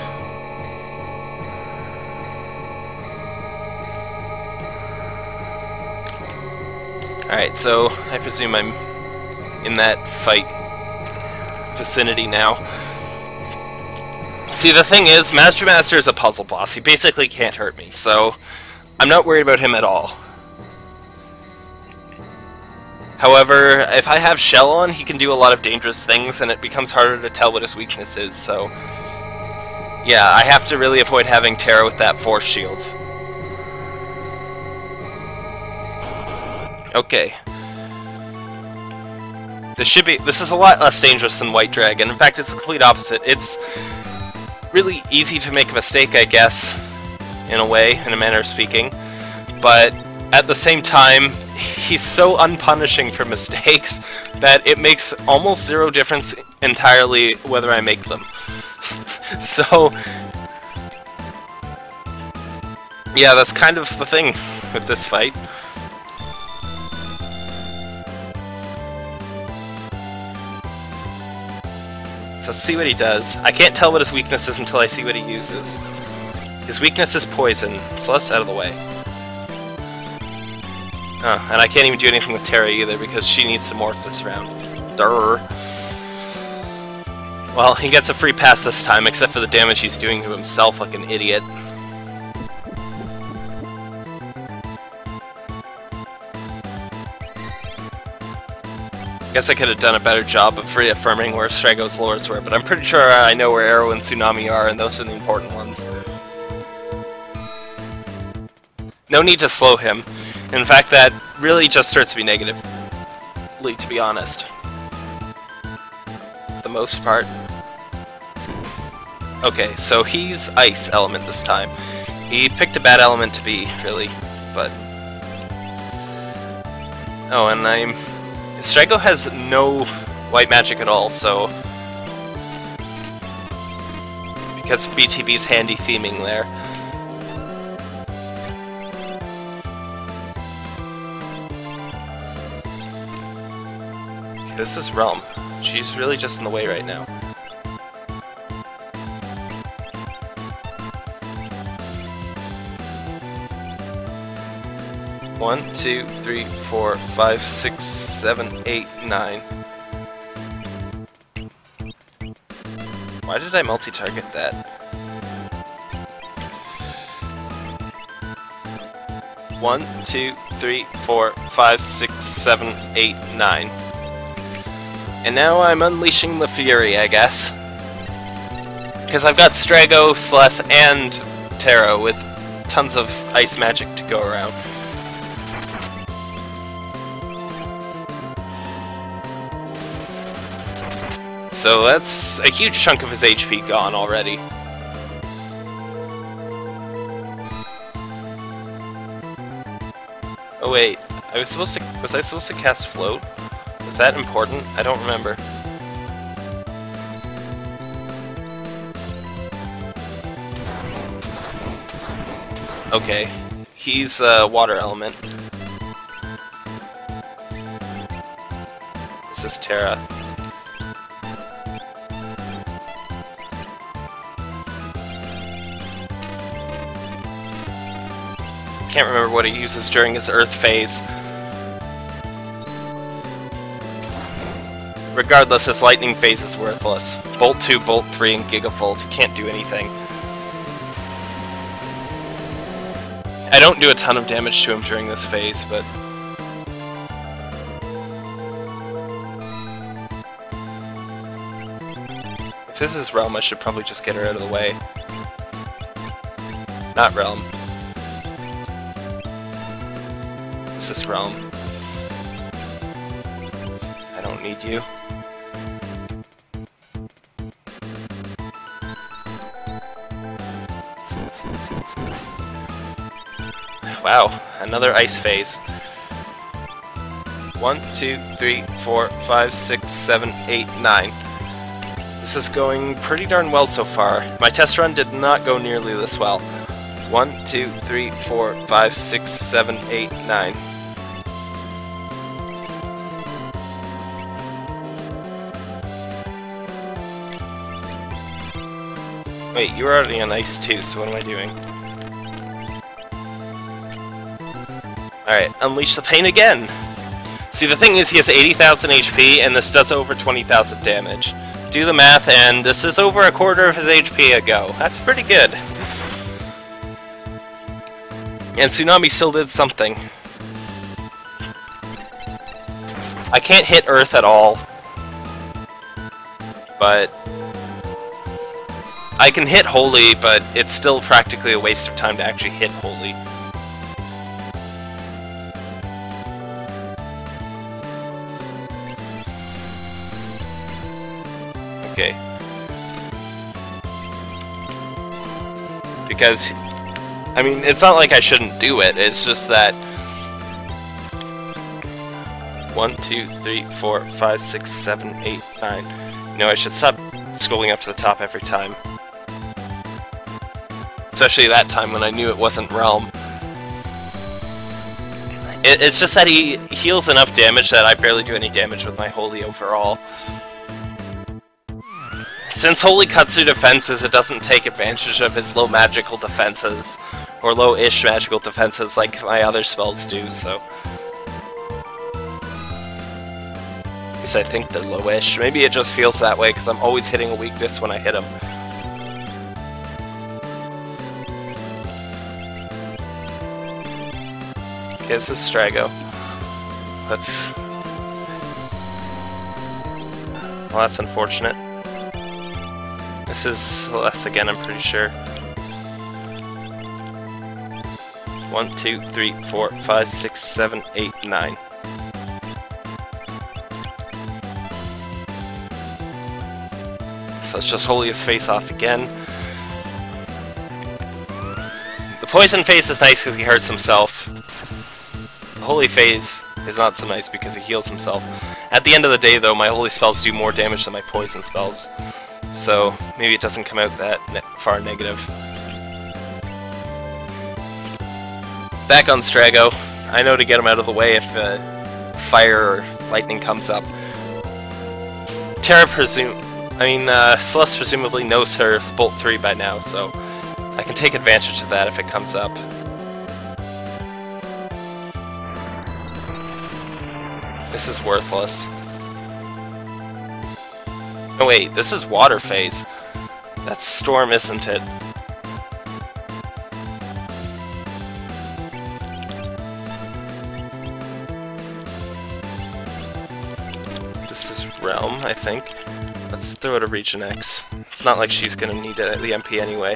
Alright, so I presume I'm in that fight vicinity now. See, the thing is, Magimaster is a puzzle boss. He basically can't hurt me, so I'm not worried about him at all. However, if I have Shell on, he can do a lot of dangerous things, and it becomes harder to tell what his weakness is, so yeah, I have to really avoid having Terra with that force shield. Okay. This should be. This is a lot less dangerous than White Dragon. In fact, it's the complete opposite. It's really easy to make a mistake, I guess, in a way, in a manner of speaking. But at the same time, he's so unpunishing for mistakes that it makes almost zero difference entirely whether I make them. So, yeah, that's kind of the thing with this fight. Let's see what he does. I can't tell what his weakness is until I see what he uses. His weakness is poison, so let's out of the way. Oh, and I can't even do anything with Terra either because she needs to morph this round. Durr. Well, he gets a free pass this time, except for the damage he's doing to himself like an idiot. Guess I could have done a better job of reaffirming where Strago's lures were, but I'm pretty sure I know where Arrow and Tsunami are, and those are the important ones. No need to slow him. In fact, that really just hurts me negatively, to be honest. For the most part. Okay, so he's Ice element this time. He picked a bad element to be, really, but... Oh, and I'm... Strago has no white magic at all, so... Because of B T B's handy theming there. Okay, this is Realm. She's really just in the way right now. One, two, three, four, five, six, seven, eight, nine. Why did I multi-target that? One, two, three, four, five, six, seven, eight, nine. And now I'm unleashing the fury, I guess. Because I've got Strago, Celeste, and Terra with tons of ice magic to go around. So that's a huge chunk of his H P gone already. Oh wait, I was supposed to was I supposed to cast Float? Was that important? I don't remember. Okay, he's a uh, water element. This is Terra. Can't remember what he uses during his Earth phase. regardless, his lightning phase is worthless. Bolt two, Bolt three, and Gigavolt can't do anything. I don't do a ton of damage to him during this phase, but... if this is Realm, I should probably just get her out of the way. Not Realm. This is Realm. I don't need you. Wow, another ice phase. One, two, three, four, five, six, seven, eight, nine. This is going pretty darn well so far. My test run did not go nearly this well. One, two, three, four, five, six, seven, eight, nine. Wait, you were already on ice too, so what am I doing? Alright, unleash the pain again! See, the thing is, he has eighty thousand H P, and this does over twenty thousand damage. Do the math, and this is over a quarter of his H P ago. That's pretty good. And Tsunami still did something. I can't hit Earth at all. But... I can hit Holy, but it's still practically a waste of time to actually hit Holy. Okay. Because, I mean, it's not like I shouldn't do it, it's just that... one, two, three, four, five, six, seven, eight, nine... You know, I should stop scrolling up to the top every time. Especially that time when I knew it wasn't Realm. It, it's just that he heals enough damage that I barely do any damage with my Holy overall. Since Holy cuts through defenses, it doesn't take advantage of his low magical defenses, or low-ish magical defenses like my other spells do, so... At least I think they're low-ish. Maybe it just feels that way because I'm always hitting a weakness when I hit him. Okay, this is Strago. That's... well, that's unfortunate. This is Celeste again, I'm pretty sure. One, two, three, four, five, six, seven, eight, nine. So let's just Holy his face off again. The Poison phase is nice because he hurts himself. The Holy phase is not so nice because he heals himself. At the end of the day, though, my Holy spells do more damage than my Poison spells. So, maybe it doesn't come out that ne far negative. Back on Strago. I know to get him out of the way if uh, fire or lightning comes up. Terra presume... I mean, uh, Celeste presumably knows her Bolt three by now, so I can take advantage of that if it comes up. This is worthless. Oh wait, this is Water phase. That's Storm, isn't it? This is Realm, I think. Let's throw it a Region X. It's not like she's gonna need uh, the M P anyway.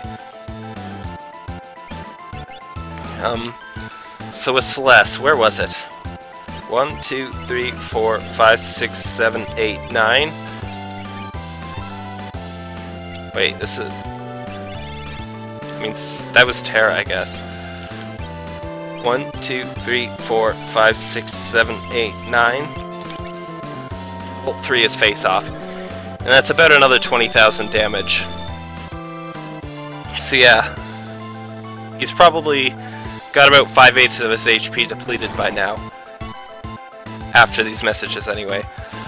Um, so with Celeste, where was it? One, two, three, four, five, six, seven, eight, nine. Wait, this is... I mean, that was Terra, I guess. One, two, three, four, five, six, seven, eight, nine. Bolt three is face off. And that's about another twenty thousand damage. So yeah. He's probably got about five eighths of his H P depleted by now. After these messages, anyway.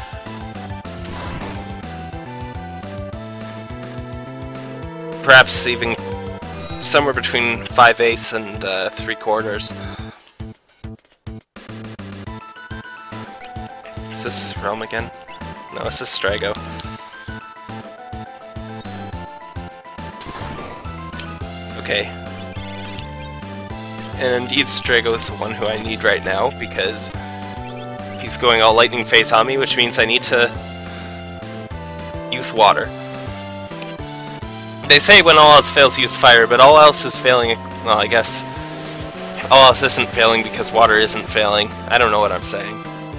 Perhaps even somewhere between five eighths and uh, three quarters. Is this Realm again? No, this is Strago. Okay. And indeed, Strago is the one who I need right now, because he's going all lightning phase on me, which means I need to use water. They say when all else fails, use fire, but all else is failing. Well, I guess all else isn't failing because water isn't failing. I don't know what I'm saying.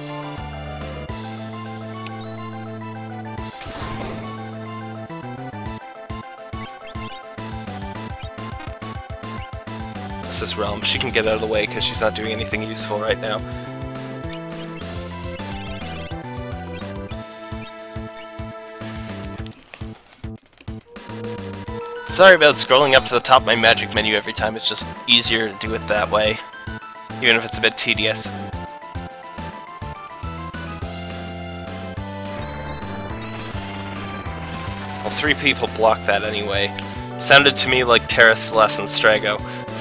This is Realm. She can get out of the way because she's not doing anything useful right now. Sorry about scrolling up to the top of my magic menu every time, it's just easier to do it that way, even if it's a bit tedious. Well, three people blocked that anyway. Sounded to me like Terra, Celeste, and Strago.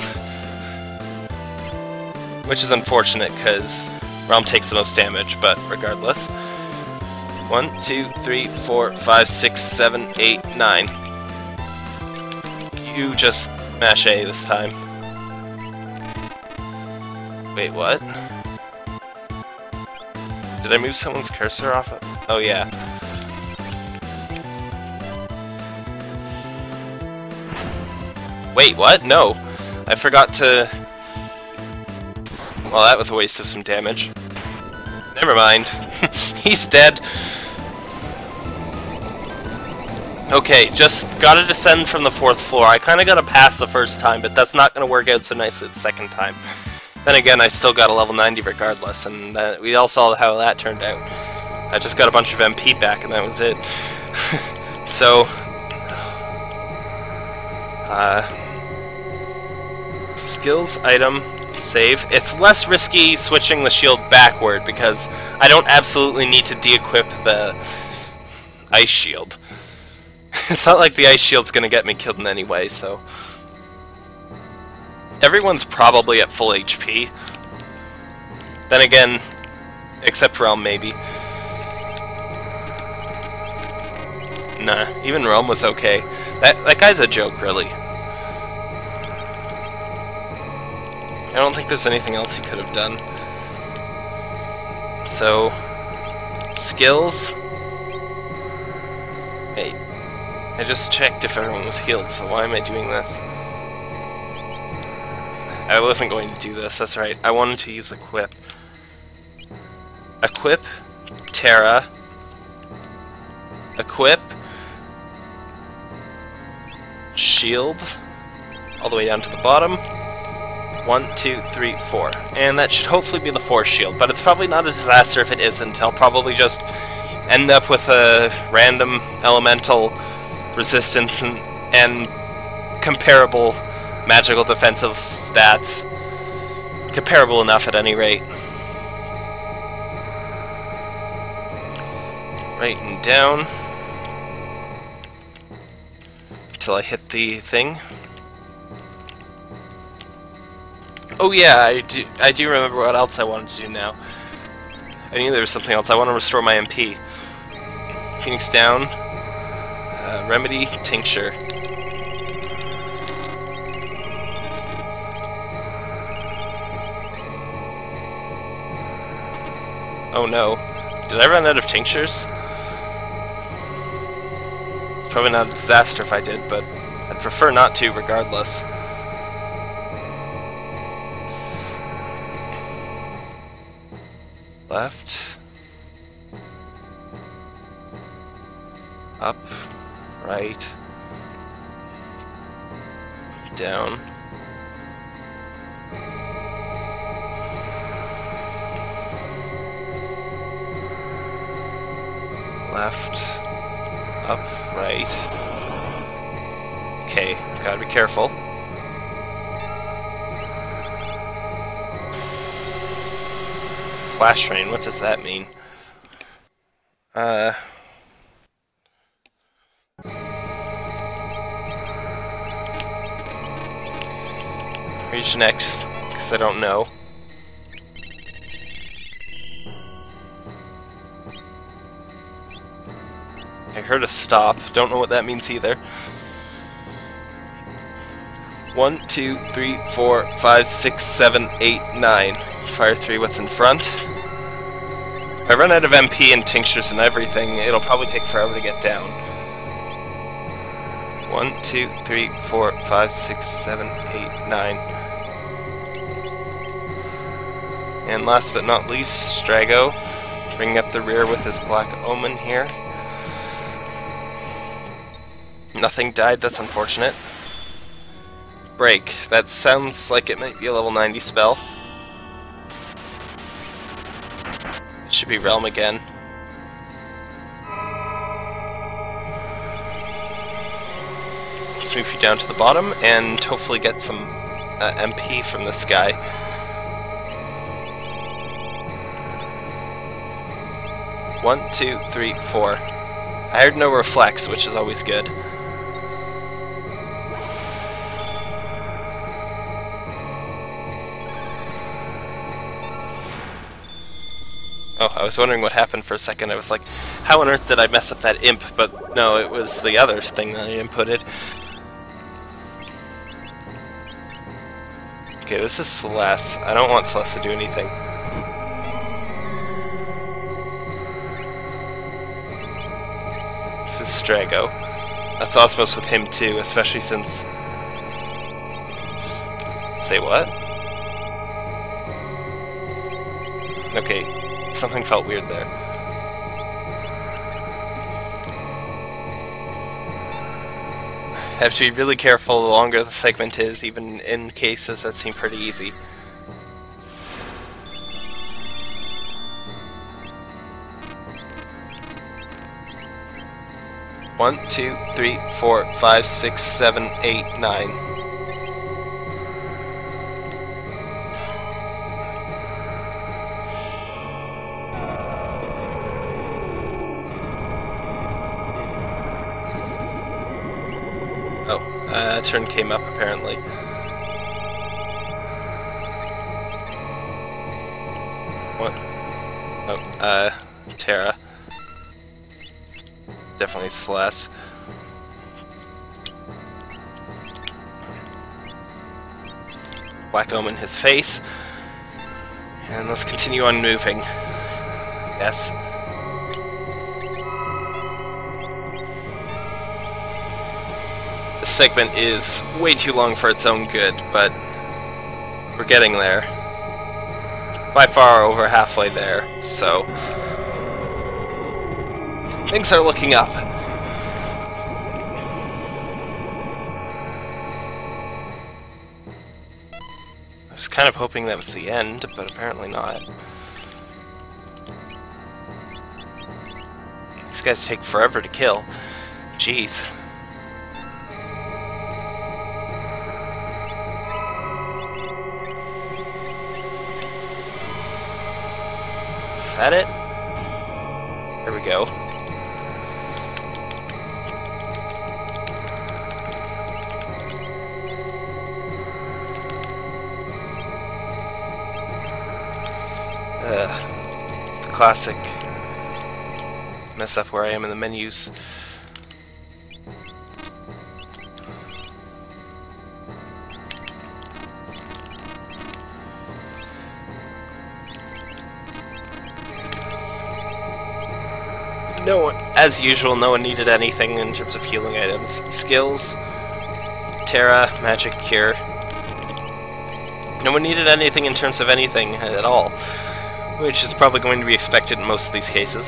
Which is unfortunate, because Realm takes the most damage, but regardless. One, two, three, four, five, six, seven, eight, nine. You just mash A this time. Wait, what? Did I move someone's cursor off it? Oh, yeah. Wait, what? No. I forgot to... Well, that was a waste of some damage. Never mind. He's dead. Okay, just gotta descend from the fourth floor. I kinda gotta pass the first time, but that's not gonna work out so nicely the second time. Then again, I still got a level ninety regardless, and uh, we all saw how that turned out. I just got a bunch of M P back, and that was it. So... Uh... Skills, item, save. It's less risky switching the shield backward, because I don't absolutely need to de-equip the ice shield. It's not like the ice shield's gonna get me killed in any way, so... Everyone's probably at full H P. Then again, except Realm, maybe. Nah, even Realm was okay. That, that guy's a joke, really. I don't think there's anything else he could have done. So... Skills... Wait. I just checked if everyone was healed, so why am I doing this? I wasn't going to do this, that's right. I wanted to use Equip. Equip, Terra. Equip. Shield. All the way down to the bottom. One, two, three, four. And that should hopefully be the fourth shield, but it's probably not a disaster if it isn't. I'll probably just end up with a random elemental resistance and, and comparable magical defensive stats. Comparable enough at any rate. Right and down. Until I hit the thing. Oh yeah, I do, I do remember what else I wanted to do now. I knew there was something else. I want to restore my M P. Phoenix down. Uh, remedy, tincture. Oh no. Did I run out of tinctures? Probably not a disaster if I did, but I'd prefer not to regardless. Left. Up. Right. Down. Left. Up. Right. Okay, gotta be careful. Flash rain, what does that mean? Uh... Region X, because I don't know. I heard a stop. Don't know what that means either. One, two, three, four, five, six, seven, eight, nine. Fire three, what's in front? If I run out of M P and tinctures and everything, it'll probably take forever to get down. One, two, three, four, five, six, seven, eight, nine. And last but not least, Strago, bringing up the rear with his Black Omen here. Nothing died, that's unfortunate. Break, that sounds like it might be a level ninety spell. It should be Realm again. Let's move you down to the bottom and hopefully get some uh, M P from this guy. One, two, three, four. I heard no reflex, which is always good. Oh, I was wondering what happened for a second. I was like, how on earth did I mess up that imp? But no, it was the other thing that I inputted. Okay, this is Celeste. I don't want Celeste to do anything. This is Strago. That's Osmos with him too, especially since... S say what? Okay, something felt weird there. I have to be really careful the longer the segment is, even in cases that seem pretty easy. One, two, three, four, five, six, seven, eight, nine. Oh, uh, turn came up apparently. What? Oh, uh, Terra. Definitely Celeste. Black Omen his face. And let's continue on moving. Yes. This segment is way too long for its own good, but we're getting there. By far over halfway there, so things are looking up. I was kind of hoping that was the end, but apparently not. These guys take forever to kill. Jeez. Is that it? There we go. Uh, the classic mess up where I am in the menus. No one, as usual, no one needed anything in terms of healing items. Skills, Terra, Magic, Cure. No one needed anything in terms of anything at all, which is probably going to be expected in most of these cases.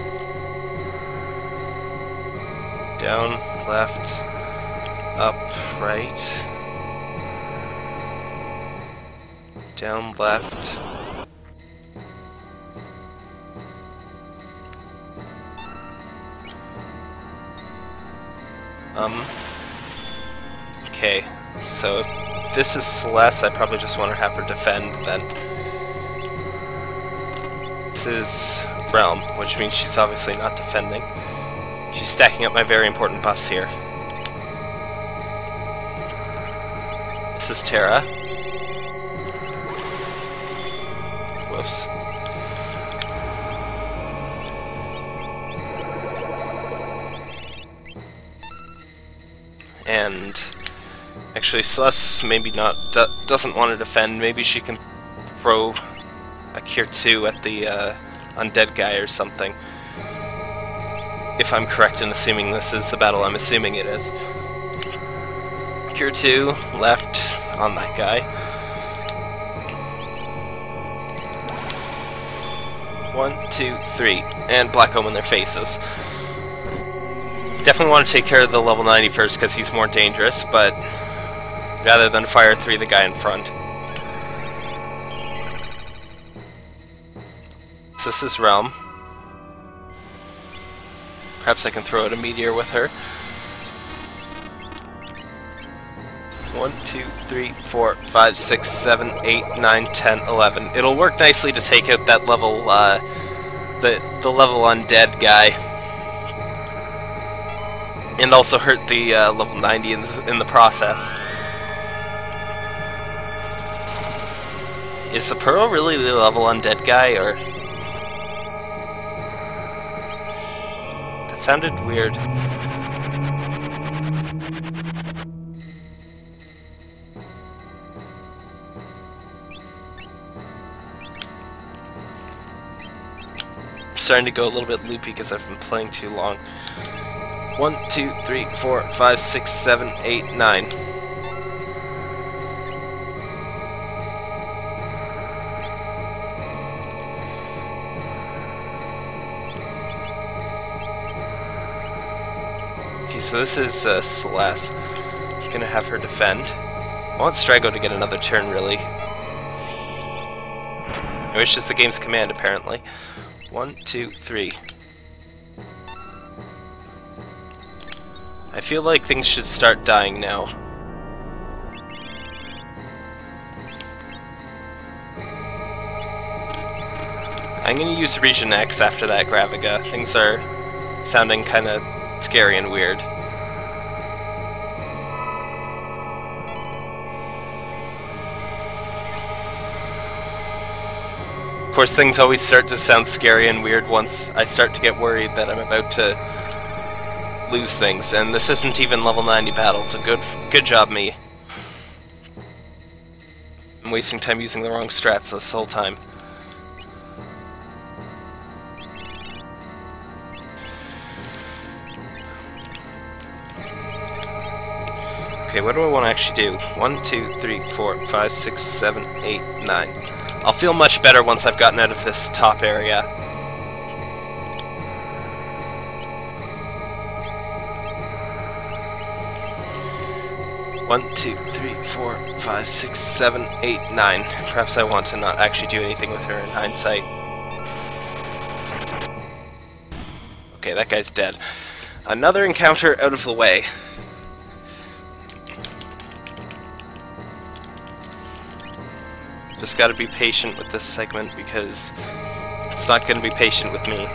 Down, left, up, right. Down, left. Um, okay, so if this is Celeste, I probably just want to have her defend, then. This is Realm, which means she's obviously not defending. She's stacking up my very important buffs here. This is Terra. Whoops. and actually Celeste maybe not do doesn't want to defend. Maybe she can throw a Cure two at the uh, undead guy or something. If I'm correct in assuming this is the battle I'm assuming it is. Cure two, left on that guy. One, two, three, and Black Omen their faces. Definitely want to take care of the level ninety first because he's more dangerous, but rather than fire three the guy in front. So this is Realm. Perhaps I can throw out a meteor with her. One, two, three, four, five, six, seven, eight, nine, ten, eleven. It'll work nicely to take out that level, uh, the the level undead guy, and also hurt the uh, level ninety in the, in the process. Is the Pearl really the level undead guy, or that sounded weird? Starting to go a little bit loopy because I've been playing too long. One, two, three, four, five, six, seven, eight, nine. Okay, so this is uh, Celeste. I'm gonna have her defend. I want Strago to get another turn, really. Which is the game's command, apparently. One, two, three. I feel like things should start dying now. I'm gonna use Region X after that Graviga. Things are sounding kinda scary and weird. Of course, things always start to sound scary and weird once I start to get worried that I'm about to lose things, and this isn't even level ninety battle, so good, good job, me. I'm wasting time using the wrong strats this whole time. Okay, what do I want to actually do? One, two, three, four, five, six, seven, eight, nine. I'll feel much better once I've gotten out of this top area. One, two, three, four, five, six, seven, eight, nine. Perhaps I want to not actually do anything with her in hindsight. Okay, that guy's dead. Another encounter out of the way. Just gotta be patient with this segment because it's not gonna be patient with me.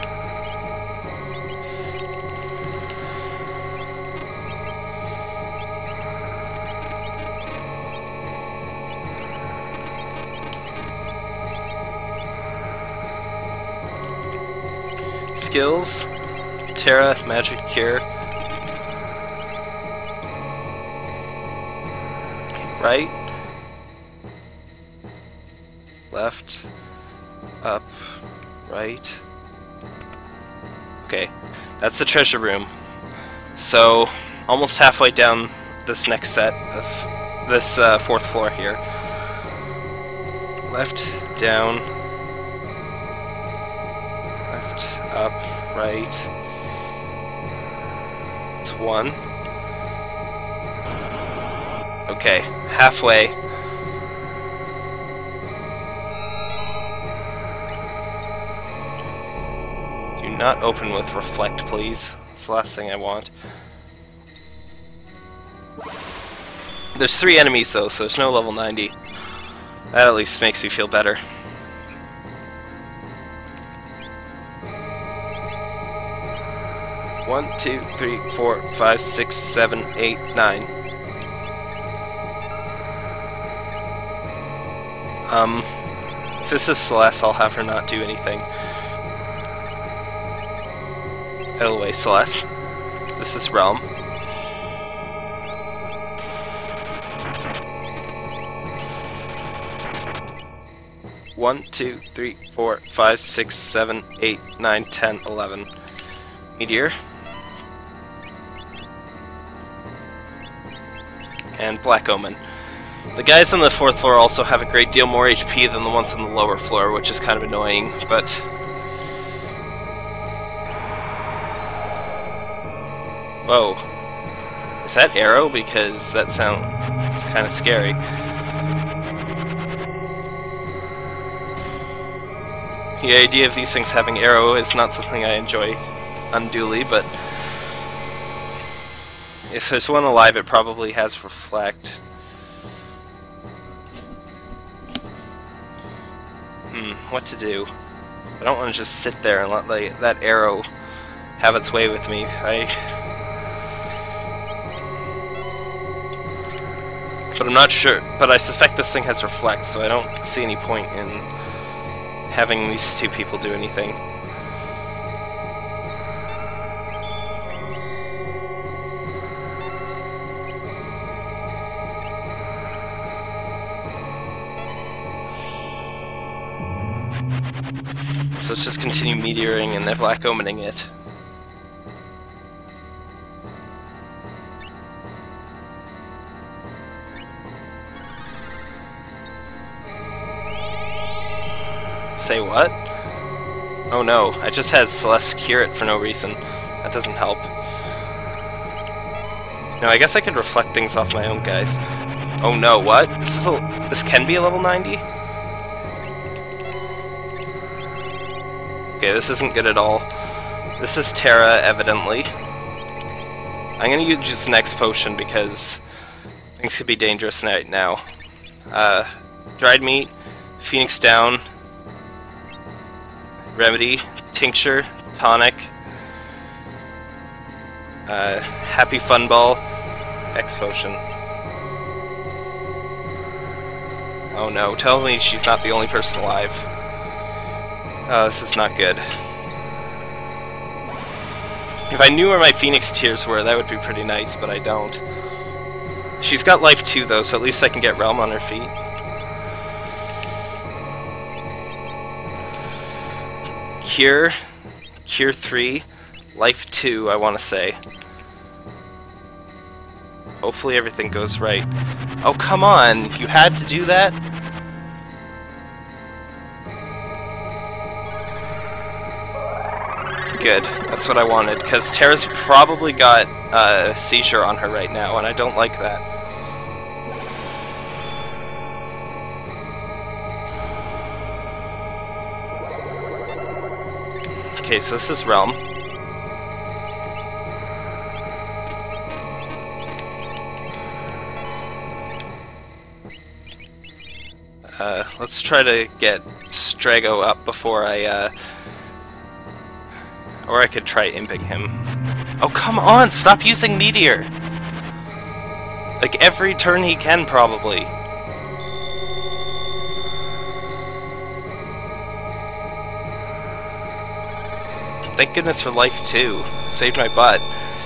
Skills, Terra, Magic Cure. Right. Left, up, right. Okay, that's the treasure room. So, almost halfway down this next set of this uh, fourth floor here. Left, down, left, up, right. It's one. Okay, halfway. Not open with Reflect, please. That's the last thing I want. There's three enemies though, so there's no level ninety. That at least makes me feel better. One, two, three, four, five, six, seven, eight, nine. Um, if this is Celeste, I'll have her not do anything. Out of the way, Celeste. This is Realm. one, two, three, four, five, six, seven, eight, nine, ten, eleven. Meteor. And Black Omen. The guys on the fourth floor also have a great deal more H P than the ones on the lower floor, which is kind of annoying, but... Whoa. Is that arrow? Because that sounds kind of scary. The idea of these things having arrow is not something I enjoy unduly, but if there's one alive, it probably has reflect. Hmm, what to do? I don't want to just sit there and let like, that arrow have its way with me. I... But I'm not sure. But I suspect this thing has reflect, so I don't see any point in having these two people do anything. So let's just continue meteoring and then Black Omening it. Say what? Oh no, I just had Celeste cure it for no reason. That doesn't help. No, I guess I could reflect things off my own guys. Oh no, what? This is a, this can be a level ninety? Okay, this isn't good at all. This is Terra, evidently. I'm gonna use this next potion because things could be dangerous right now. Uh, dried meat, Phoenix down, remedy, tincture, tonic, uh, happy fun ball, X potion. Oh no, tell me she's not the only person alive. Oh, this is not good. If I knew where my Phoenix tears were, that would be pretty nice, but I don't. She's got life two though, so at least I can get Realm on her feet. Cure, Cure three, Life two, I want to say. Hopefully everything goes right. Oh, come on! You had to do that? Good, that's what I wanted, because Terra's probably got a uh, seizure on her right now, and I don't like that. Okay, so this is Realm. Uh, let's try to get Strago up before I, uh... Or I could try imping him. Oh, come on! Stop using Meteor! Like, every turn he can, probably. Thank goodness for life two. Saved my butt.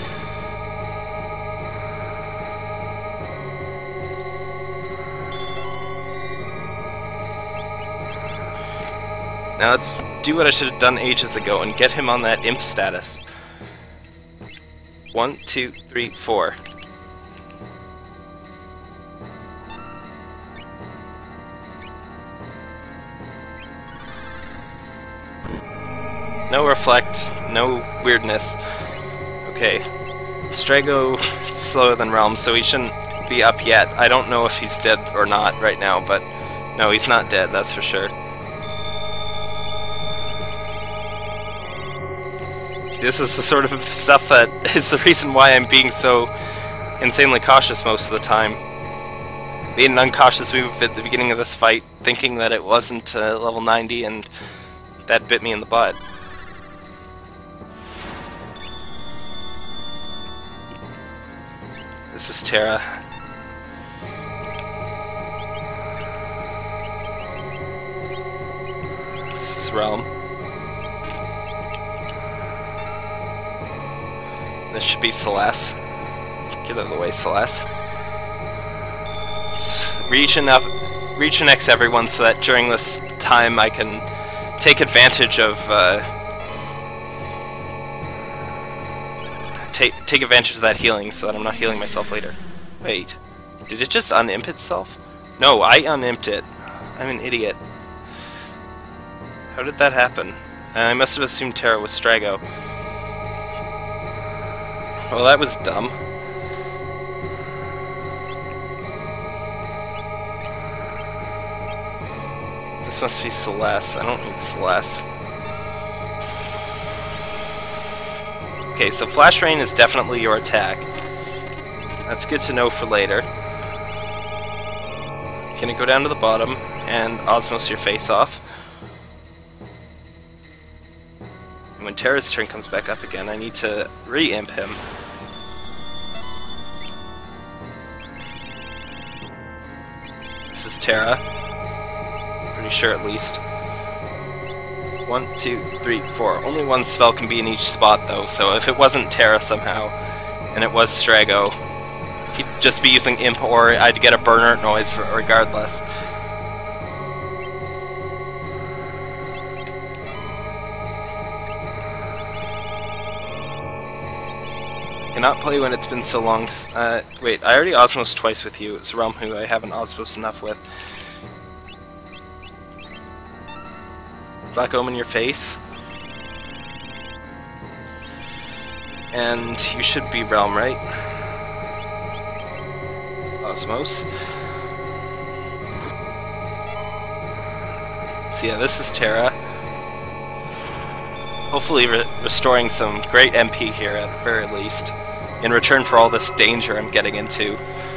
Now let's do what I should have done ages ago and get him on that imp status. One, two, three, four. No reflect, no weirdness. Okay. Strago is slower than Realm, so he shouldn't be up yet. I don't know if he's dead or not right now, but no, he's not dead, that's for sure. This is the sort of stuff that is the reason why I'm being so insanely cautious most of the time. Made an uncautious move at the beginning of this fight, thinking that it wasn't uh, level ninety, and that bit me in the butt. This is Terra. This is Realm. This should be Celeste. Get out of the way, Celeste. Reach and, reach and X everyone so that during this time time I can take advantage of uh, take take advantage of that healing, so that I'm not healing myself later. Wait, did it just unimp itself? No, I unimped it. I'm an idiot. How did that happen? And I must have assumed Terra was Strago. Well, that was dumb. This must be Celeste. I don't need Celeste. Okay, so Flash Rain is definitely your attack. That's good to know for later. Gonna go down to the bottom and Osmos your face off. And when Terra's turn comes back up again, I need to re-imp him. This is Terra. Pretty sure at least. One, two, three, four. Only one spell can be in each spot though, so if it wasn't Terra somehow, and it was Strago, he'd just be using Imp or I'd get a burner noise regardless. Cannot play when it's been so long. Uh, wait, I already Osmosed twice with you. It's Realm who I haven't Osmosed enough with. Black Omen your face. And you should be Realm, right? Osmos. So yeah, this is Terra. Hopefully re restoring some great M P here at the very least, in return for all this danger I'm getting into.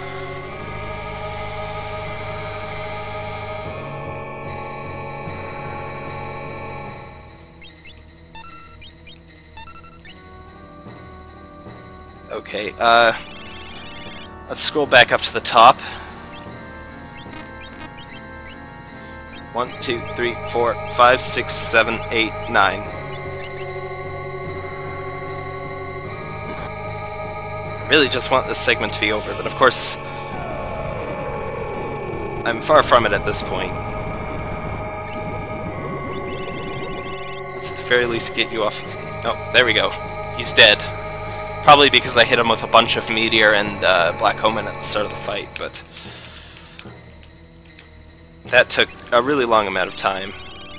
Okay, uh, let's scroll back up to the top. One, two, three, four, five, six, seven, eight, nine. I really just want this segment to be over, but of course, I'm far from it at this point. Let's at the very least get you off of... Oh, there we go. He's dead. Probably because I hit him with a bunch of Meteor and uh, Black Omen at the start of the fight, but that took a really long amount of time.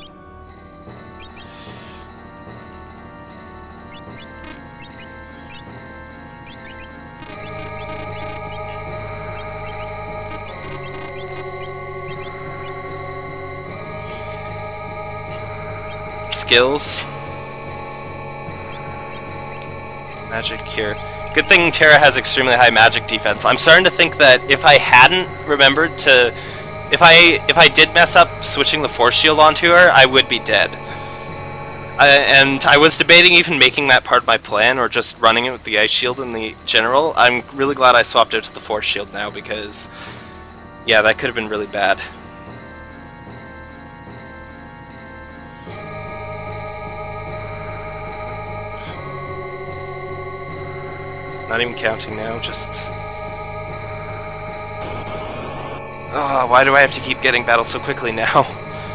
Skills. Magic Cure. Good thing Terra has extremely high magic defense. I'm starting to think that if I hadn't remembered to... If I if I did mess up switching the Force Shield onto her, I would be dead. I, and I was debating even making that part of my plan, or just running it with the Ice Shield in the general. I'm really glad I swapped it to the Force Shield now, because... yeah, that could have been really bad. Not even counting now, just... Oh, why do I have to keep getting battled so quickly now?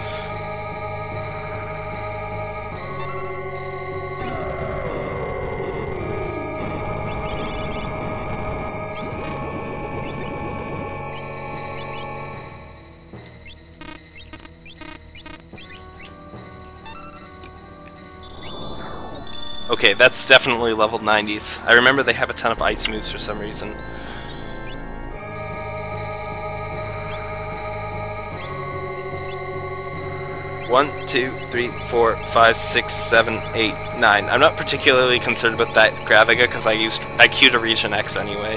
Okay, that's definitely level nineties. I remember they have a ton of ice moves for some reason. One, two, three, four, five, six, seven, eight, nine. I'm not particularly concerned with that Graviga because I used I Q'd a Region X anyway.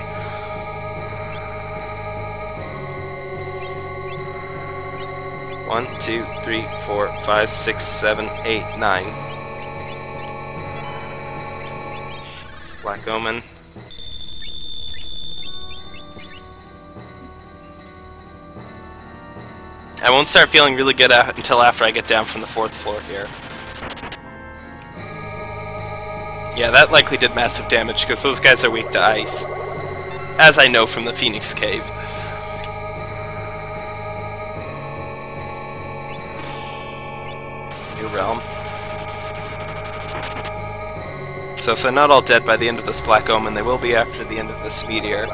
One, two, three, four, five, six, seven, eight, nine. Black Omen. I won't start feeling really good out until after I get down from the fourth floor here. Yeah, that likely did massive damage because those guys are weak to ice, as I know from the Phoenix Cave. new realm. So if they're not all dead by the end of this Black Omen, they will be after the end of this meteor.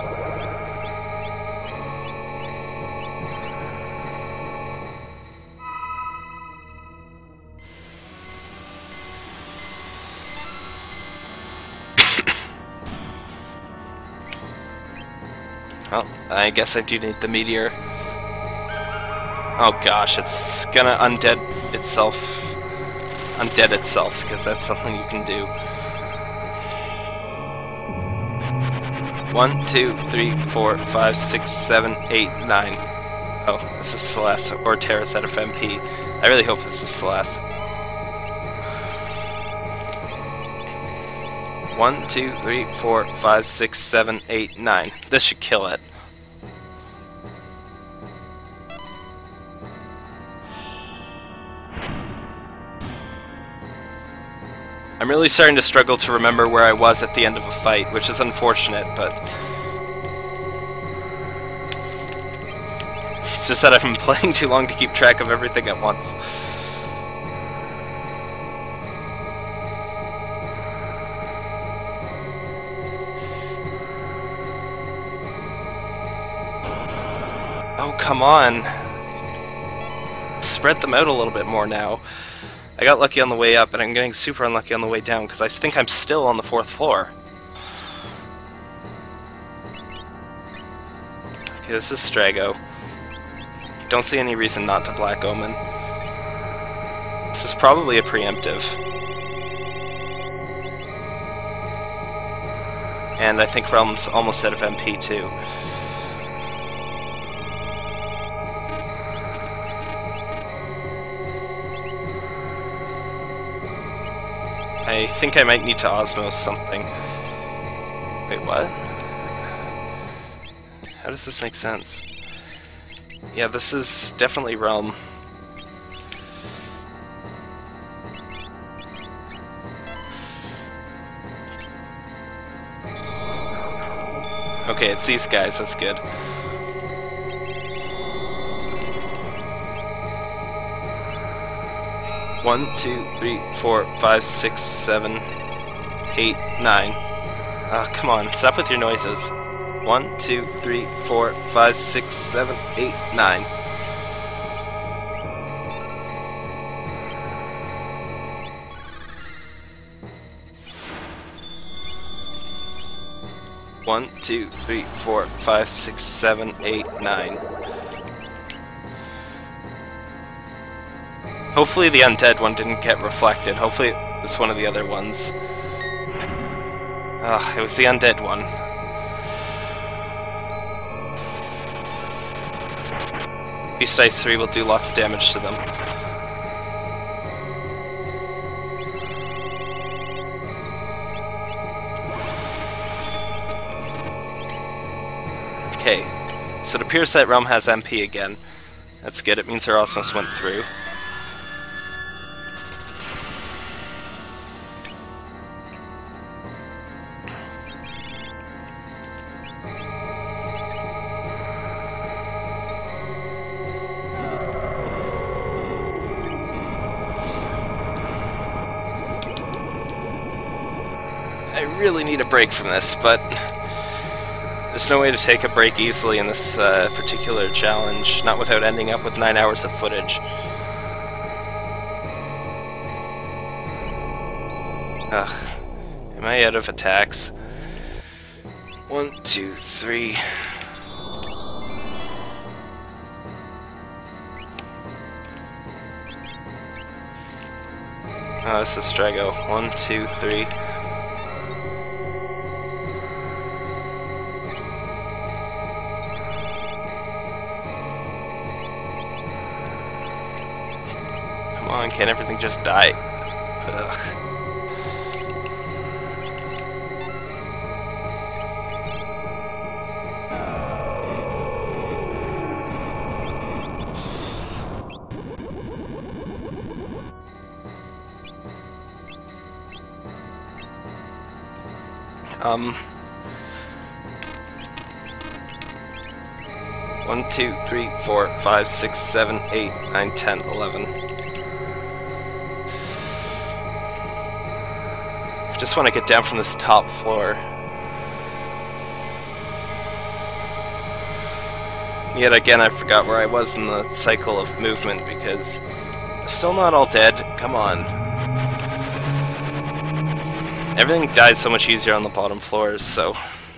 Well, I guess I do need the meteor. Oh gosh, it's gonna undead itself. Undead itself, because that's something you can do. One, two, three, four, five, six, seven, eight, nine. Oh, this is Celeste, or Terrace out of M P. I really hope this is Celeste. One, two, three, four, five, six, seven, eight, nine. This should kill it. I'm really starting to struggle to remember where I was at the end of a fight, which is unfortunate, but it's just that I've been playing too long to keep track of everything at once. Oh, come on. Spread them out a little bit more now. I got lucky on the way up, and I'm getting super unlucky on the way down, because I think I'm still on the fourth floor. Okay, this is Strago. Don't see any reason not to Black Omen. This is probably a preemptive. And I think Realm's almost out of M P too. I think I might need to osmose something. Wait, what? How does this make sense? Yeah, this is definitely Realm. Okay, it's these guys, that's good. One, two, three, four, five, six, seven, eight, nine. Ah, oh, come on, stop with your noises. One, two, three, four, five, six, seven, eight, nine. One, two, three, four, five, six, seven, eight, nine. Hopefully the undead one didn't get reflected. Hopefully it's one of the other ones. Ugh, it was the undead one. Beast Ice three will do lots of damage to them. Okay, so it appears that Realm has M P again. That's good, it means her osmos went through. I really need a break from this, but there's no way to take a break easily in this uh, particular challenge, not without ending up with nine hours of footage. Ugh. Am I out of attacks? One, two, three. Oh, this is Strago. One, two, three. Come on, can't everything just die? Ugh. Um, one, two, three, four, five, six, seven, eight, nine, ten, eleven. Just want to get down from this top floor. Yet again, I forgot where I was in the cycle of movement because I'm still not all dead. Come on. Everything dies so much easier on the bottom floors, so...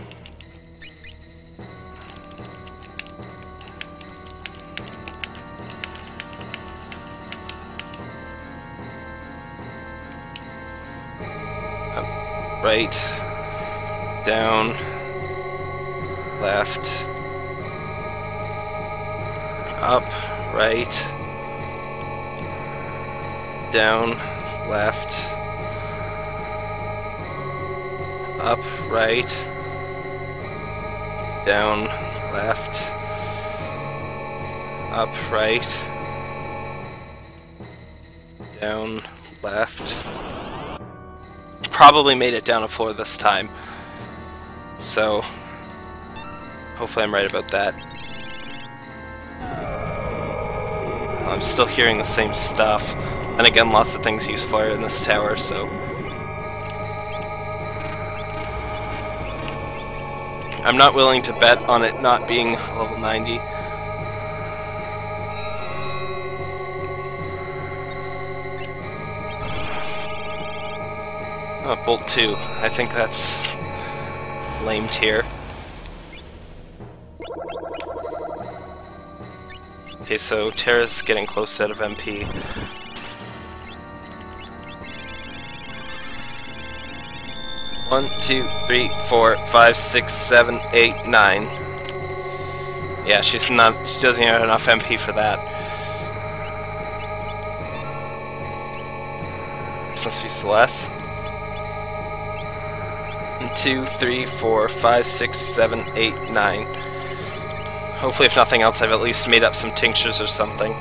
Up, right, down, left, up, right, down, left, up, right, down, left, up, right, down, left. Probably made it down a floor this time, so hopefully I'm right about that. I'm still hearing the same stuff, and again lots of things use fire in this tower, so I'm not willing to bet on it not being level ninety. Oh, Bolt two. I think that's lame tier. Okay, so Terra's getting close out of M P. One, two, three, four, five, six, seven, eight, nine. Yeah, she's not. She doesn't have enough M P for that. This must be Celeste. One, two, three, four, five, six, seven, eight, nine. Hopefully, if nothing else, I've at least made up some tinctures or something.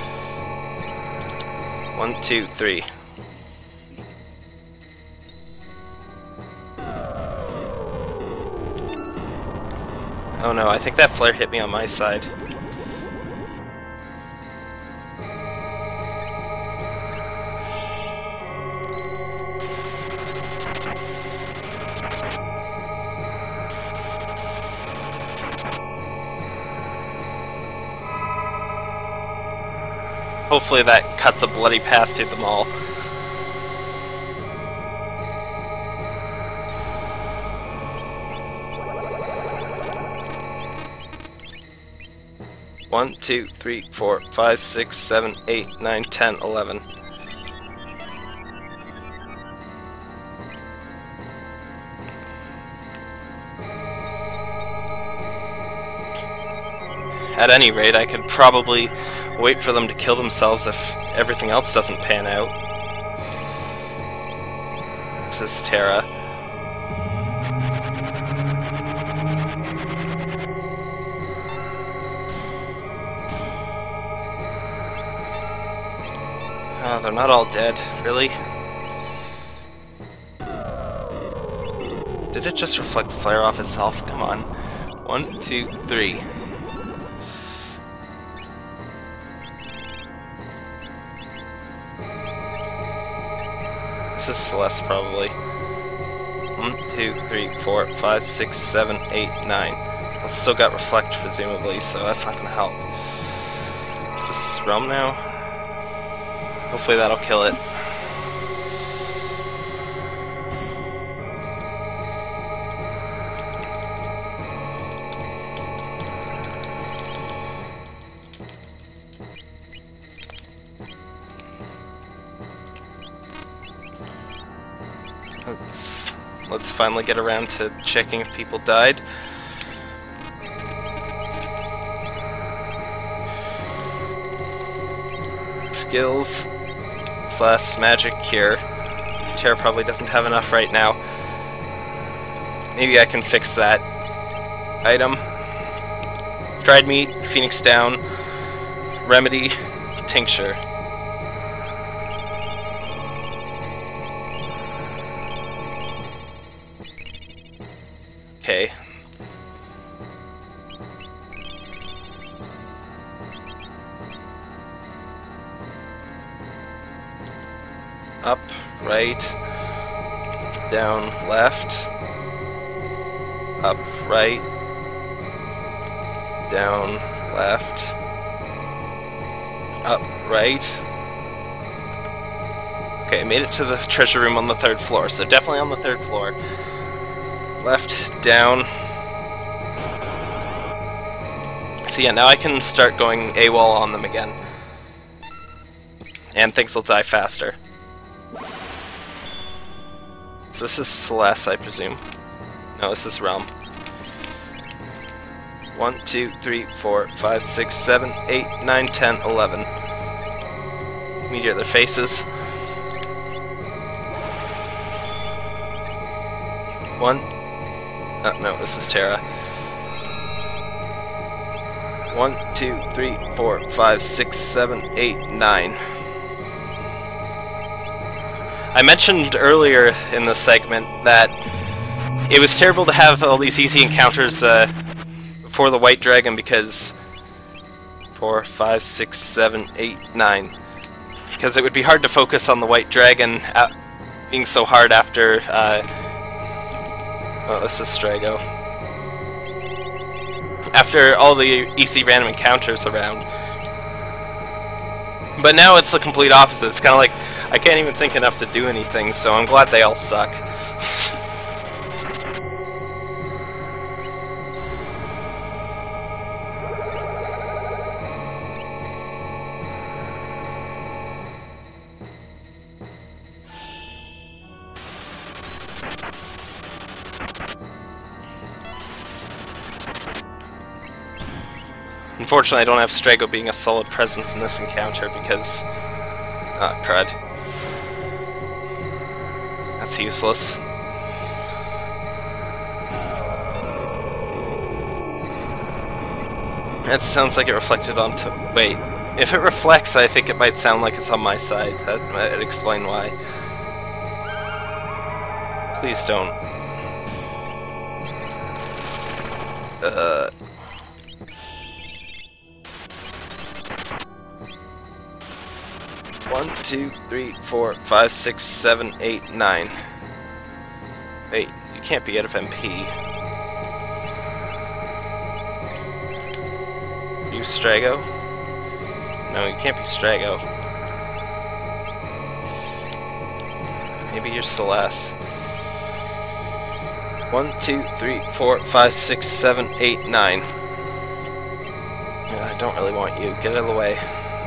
One, two, three. Oh no, I think that flare hit me on my side. Hopefully that cuts a bloody path through them all. One, two, three, four, five, six, seven, eight, nine, ten, eleven. At any rate, I could probably wait for them to kill themselves if everything else doesn't pan out. This is Terra. Oh, they're not all dead, really? Did it just reflect flare off itself? Come on. One, two, three. This is Celeste, probably. One, two, three, four, five, six, seven, eight, nine. It's still got reflect, presumably, so that's not gonna help. Is this Realm now? Hopefully that'll kill it. Let's, let's finally get around to checking if people died. Skills. Slash magic cure. Terra probably doesn't have enough right now. Maybe I can fix that. Item. Dried meat, Phoenix down, remedy, tincture. Okay. Up, right, down, left, up, right, down, left, up, right. Okay, I made it to the treasure room on the third floor, so definitely on the third floor. Left, down. So yeah, now I can start going AWOL on them again. And things will die faster. So this is Celeste, I presume. No, this is Realm. one, two, three, four, five, six, seven, eight, nine, ten, eleven. Meteor their faces. One. Oh, no, this is Terra. One, two, three, four, five, six, seven, eight, nine. I mentioned earlier in the segment that it was terrible to have all these easy encounters uh, before the White Dragon because four, five, six, seven, eight, nine. Because it would be hard to focus on the White Dragon uh, being so hard after. Uh, oh, this is Strago. After all the easy random encounters around. But now it's the complete opposite. It's kind of like I can't even think enough to do anything, so I'm glad they all suck. Unfortunately, I don't have Strago being a solid presence in this encounter because... Ah, crud. That's useless. That sounds like it reflected onto... Wait, if it reflects, I think it might sound like it's on my side. That might explain why. Please don't. Uh... One, two, three, four, five, six, seven, eight, nine. Wait, you can't be out of M P. You Strago? No, you can't be Strago. Maybe you're Celeste. One, two, three, four, five, six, seven, eight, nine. I don't really want you. Get out of the way.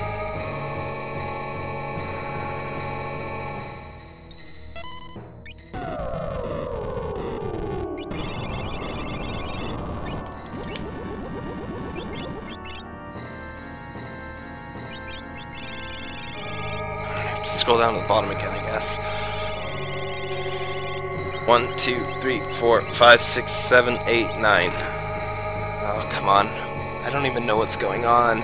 Scroll down to the bottom again, I guess. One, two, three, four, five, six, seven, eight, nine. Oh, come on. I don't even know what's going on.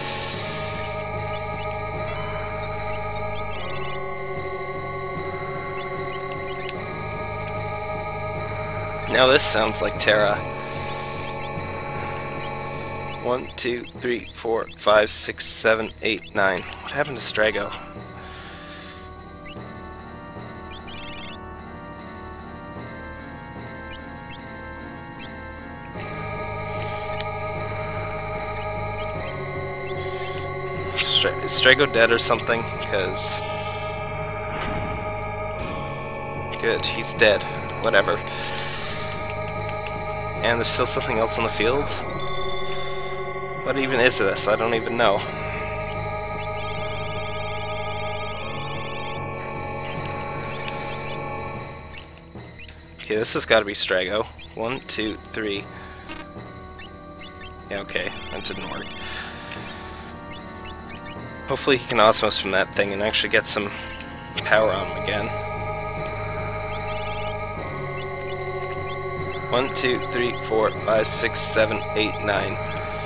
Now this sounds like Terra. One, two, three, four, five, six, seven, eight, nine. What happened to Strago? Is Strago dead or something? Because... Good, he's dead. Whatever. And there's still something else on the field? What even is this? I don't even know. Okay, this has got to be Strago. One, two, three. Yeah, okay, that didn't work. Hopefully he can osmos from that thing and actually get some power on him again. One, two, three, four, five, six, seven, eight, nine.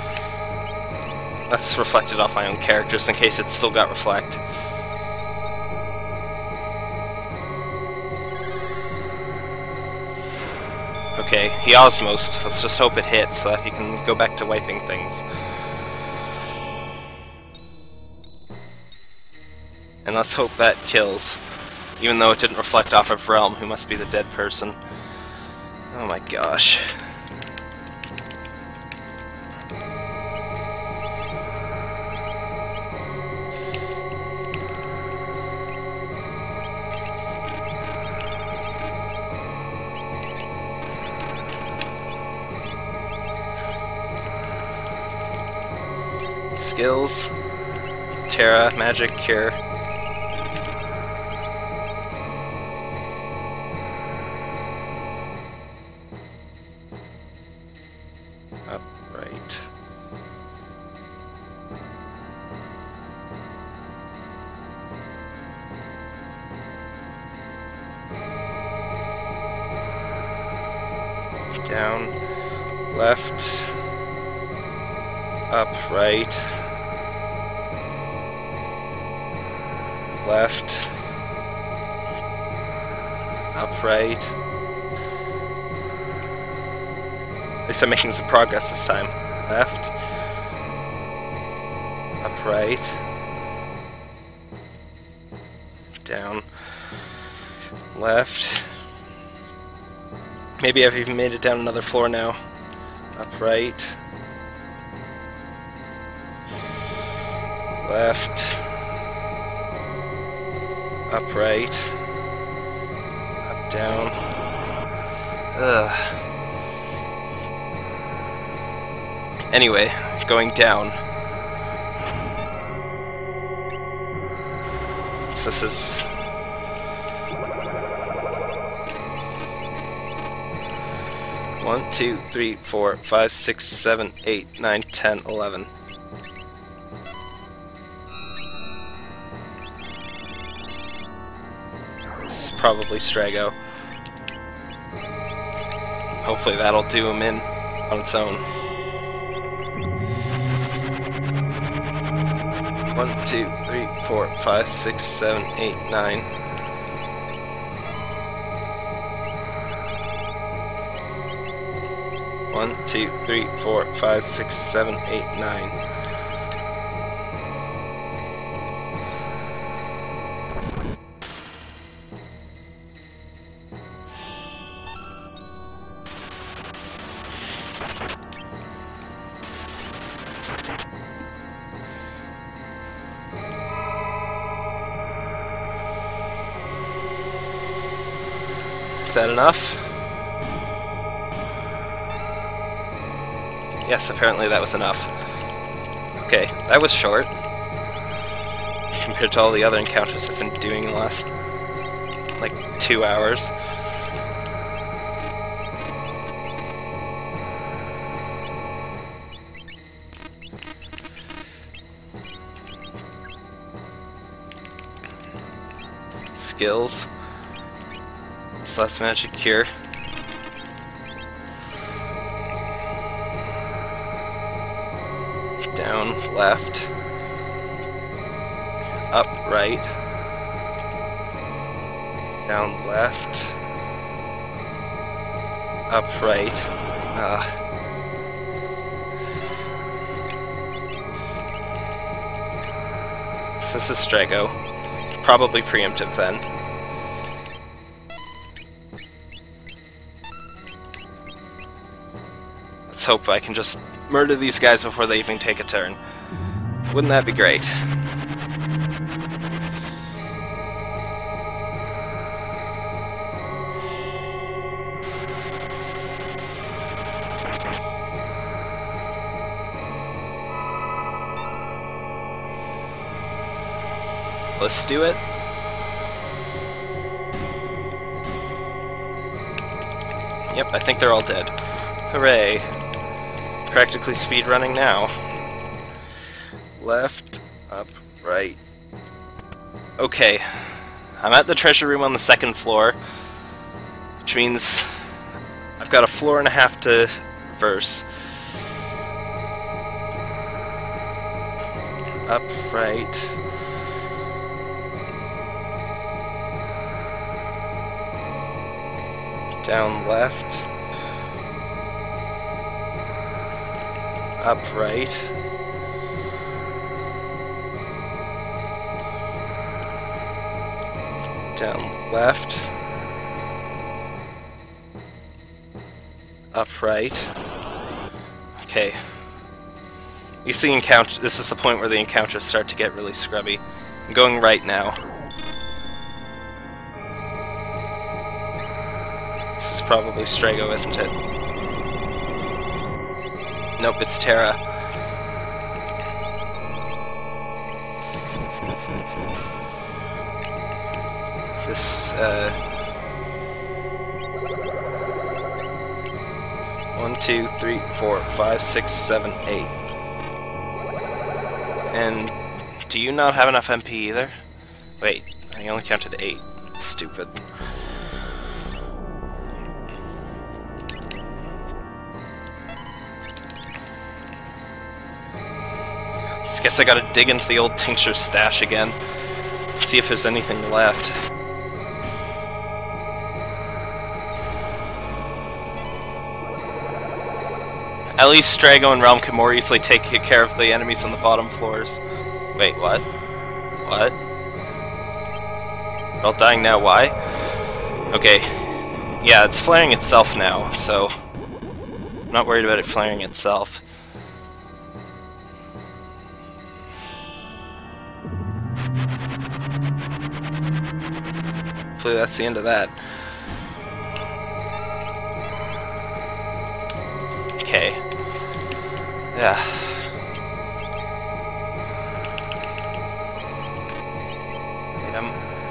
That's reflected off my own characters in case it's still got reflect. Okay, he osmosed. Let's just hope it hits so that he can go back to wiping things. And let's hope that kills. Even though it didn't reflect off of Realm, who must be the dead person. Oh my gosh. Skills. Terra, Magic, Cure. Upright. Down, left, upright. Left, upright. At least I'm making some progress this time. Left, upright, down, left. Maybe I've even made it down another floor now. Upright, left. Upright, up, down. Ugh. Anyway, going down. So this is one, two, three, four, five, six, seven, eight, nine, ten, eleven. Probably Strago. Hopefully that'll do him in on its own. One, two, three, four, five, six, seven, eight, nine. One, two, three, four, five, six, seven, eight, nine. Is that enough? Yes, apparently that was enough. Okay, that was short. Compared to all the other encounters I've been doing in the last, like, two hours. Skills. Less Magic, Cure. Down, left. Up, right. Down, left. Up, right. Ah. So this is Strago. Probably preemptive then. Let's hope I can just murder these guys before they even take a turn. Wouldn't that be great? Let's do it. Yep, I think they're all dead. Hooray. Practically speedrunning now. Left, up, right. Okay. I'm at the treasure room on the second floor, which means I've got a floor and a half to reverse. Up, right. Down, left. Up, right. Down left. Up right. Okay. These the encounter. This is the point where the encounters start to get really scrubby. I'm going right now. This is probably Strago, isn't it? Nope, it's Terra. This, uh... one, two, three, four, five, six, seven, eight. And do you not have enough M P either? Wait, I only counted eight. Stupid. So I guess I gotta dig into the old tincture stash again. See if there's anything left. At least Strago and Realm can more easily take care of the enemies on the bottom floors. Wait, what? What? We're all dying now, why? Okay. Yeah, it's flaring itself now, so I'm not worried about it flaring itself. Hopefully that's the end of that. Okay. Yeah. Item.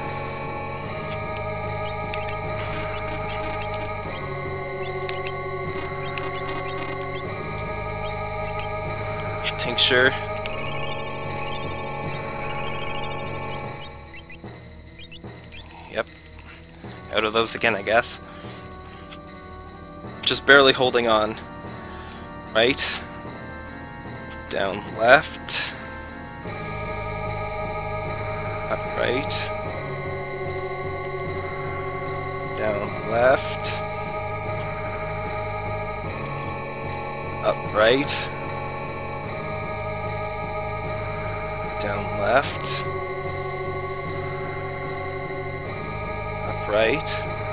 Tincture. Yep. Out of those again, I guess. Just barely holding on. Right. Down left. Up right. Down left. Up right. Down left. Up right.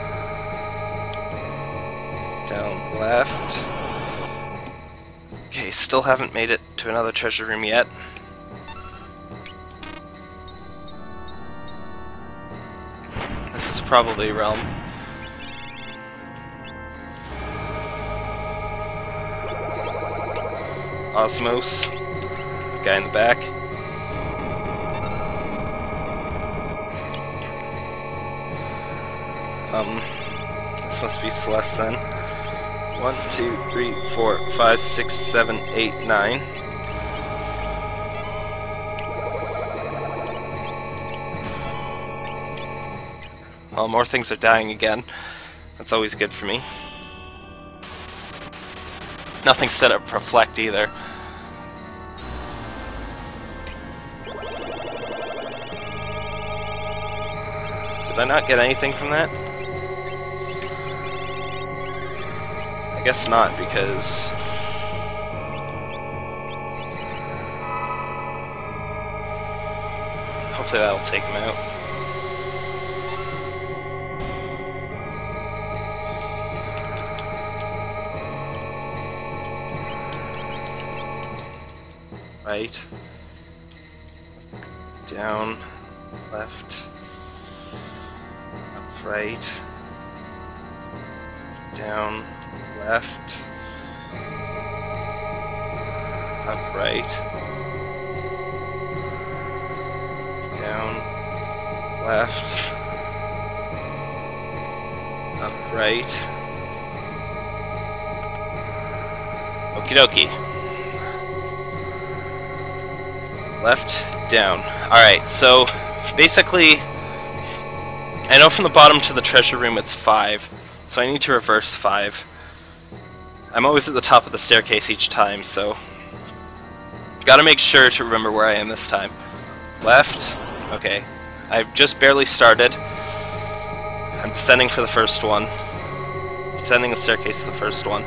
Down left. Okay, still haven't made it to another treasure room yet. This is probably Realm. Osmos. Guy in the back. Um, this must be Celeste then. One, two, three, four, five, six, seven, eight, nine. Well, more things are dying again. That's always good for me. Nothing set up for reflect either. Did I not get anything from that? I guess not, because hopefully that'll take him out. Right. Down. Left. Up right. Down. Left, up right, down, left, up right. Okie dokie. Left, down. Alright, so basically, I know from the bottom to the treasure room it's five, so I need to reverse five. I'm always at the top of the staircase each time, so gotta make sure to remember where I am this time. Left, okay. I've just barely started. I'm descending for the first one. Descending the staircase to the first one.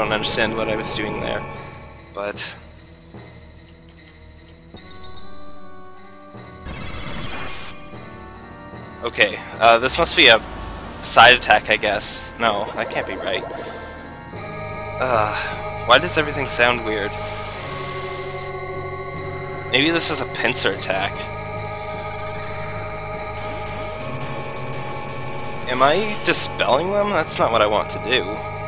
don't understand what I was doing there, but... Okay, uh, this must be a side attack, I guess. No, that can't be right. Uh, why does everything sound weird? Maybe this is a pincer attack. Am I dispelling them? That's not what I want to do.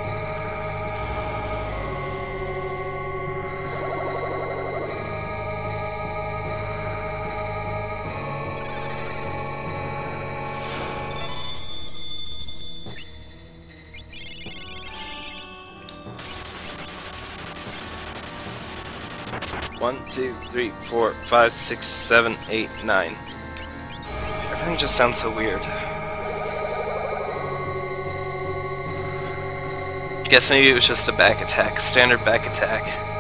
One, two, three, four, five, six, seven, eight, nine. Everything just sounds so weird. I guess maybe it was just a back attack, standard back attack.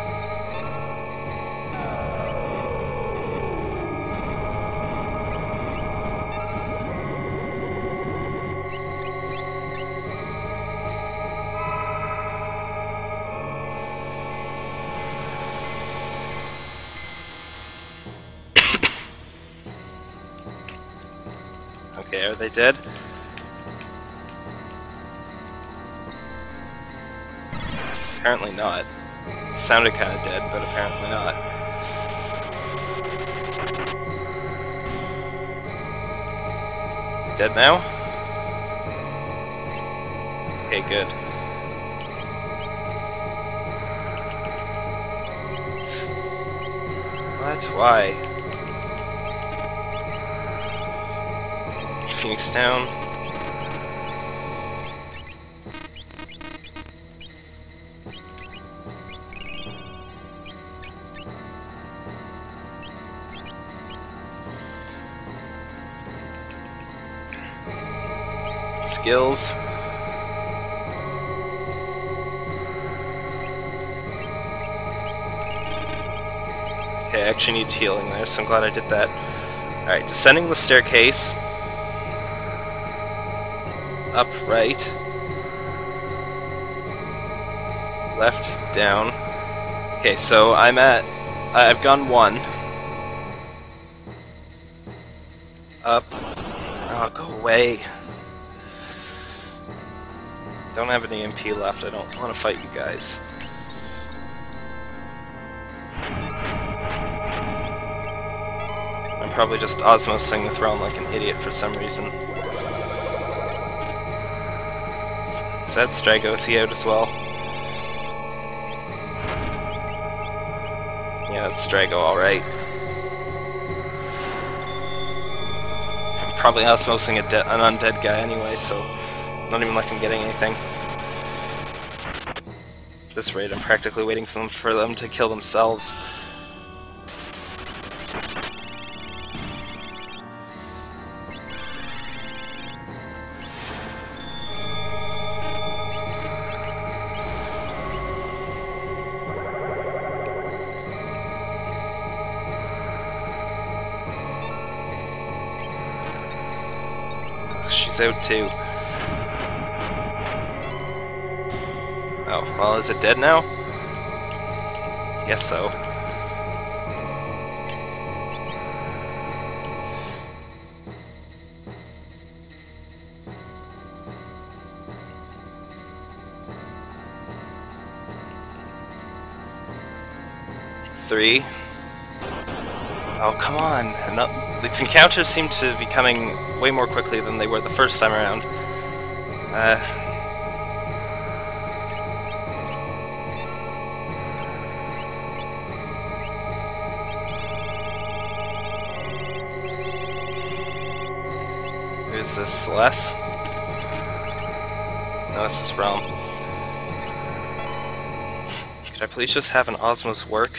Okay, are they dead? Apparently not. It sounded kind of dead, but apparently not. Dead now? Okay, good. What? Why? Phoenix down. Skills. Okay, I actually need healing there, so I'm glad I did that. Alright, descending the staircase. Up, right. Left, down. Okay, so I'm at... I've gone one. Up. Oh, go away. Don't have any M P left, I don't want to fight you guys. I'm probably just osmosing the throne like an idiot for some reason. Is that Strago? Is he out as well? Yeah, that's Strago, alright. I'm probably osmosing a de an undead guy anyway, so not even like I'm getting anything. At this rate, I'm practically waiting for them, for them to kill themselves. She's out too. Oh, well, is it dead now? Guess so. Three. Oh, come on. Not, these encounters seem to be coming way more quickly than they were the first time around. Uh... Is this less? No, this is Realm. Could I please just have an Osmos work?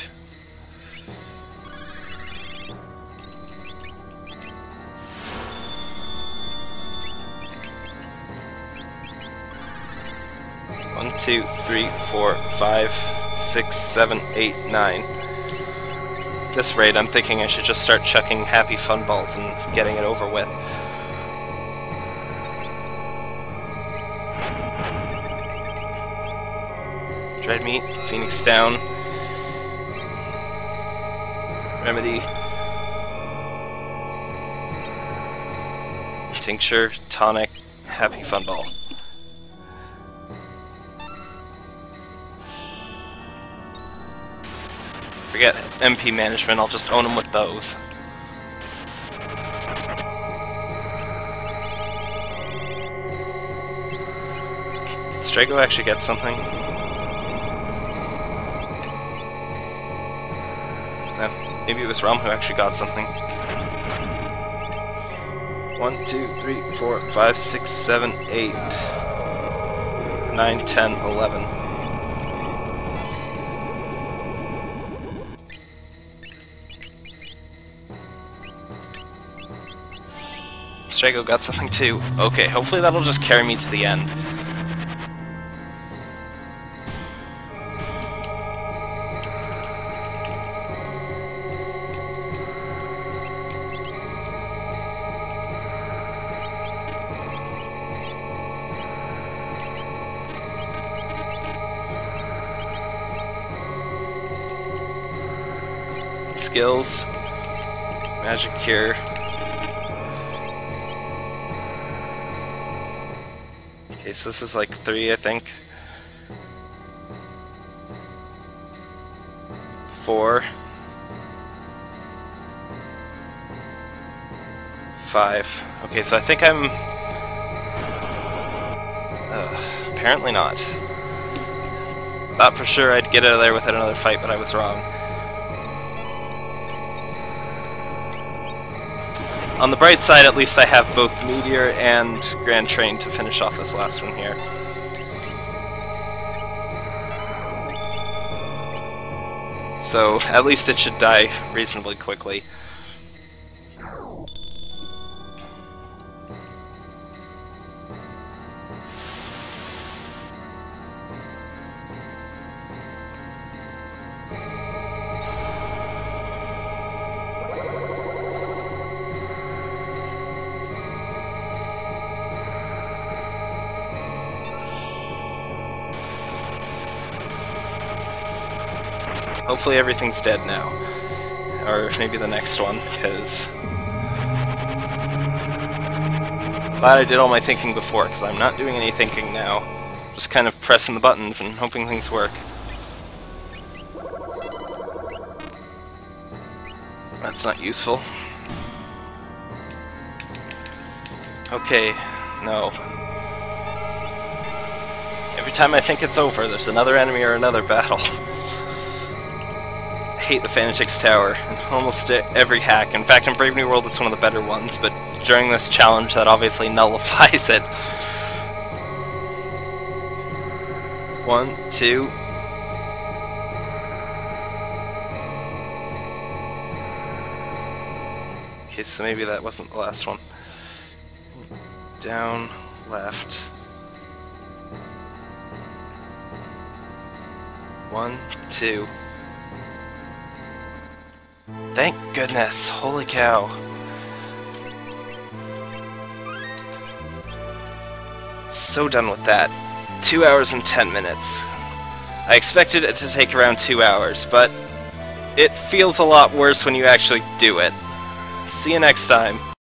One, two, three, four, five, six, seven, eight, nine. At this rate, I'm thinking I should just start chucking happy fun balls and getting it over with. Dried meat, Phoenix down. Remedy. Tincture, tonic, happy fun ball. Forget M P management, I'll just own them with those. Did Strago actually get something? No, maybe it was Rum who actually got something. One, two, three, four, five, six, seven, eight, nine, ten, eleven. Strago got something too. Okay, hopefully that'll just carry me to the end. Skills, Magic Cure. Okay, so this is like three, I think. Four. Five. Okay, so I think I'm... Uh, apparently not. Thought for sure I'd get out of there without another fight, but I was wrong. On the bright side, at least I have both Meteor and Grand Train to finish off this last one here. So, at least it should die reasonably quickly. Hopefully everything's dead now. Or maybe the next one, because... Glad I did all my thinking before, because I'm not doing any thinking now. Just kind of pressing the buttons and hoping things work. That's not useful. Okay, no. Every time I think it's over, there's another enemy or another battle. I hate the Fanatics Tower, and almost every hack. In fact, in Brave New World it's one of the better ones, but during this challenge that obviously nullifies it. One, two... Okay, so maybe that wasn't the last one. Down, left. One, two... Thank goodness! Holy cow! So done with that. Two hours and ten minutes. I expected it to take around two hours, but it feels a lot worse when you actually do it. See you next time.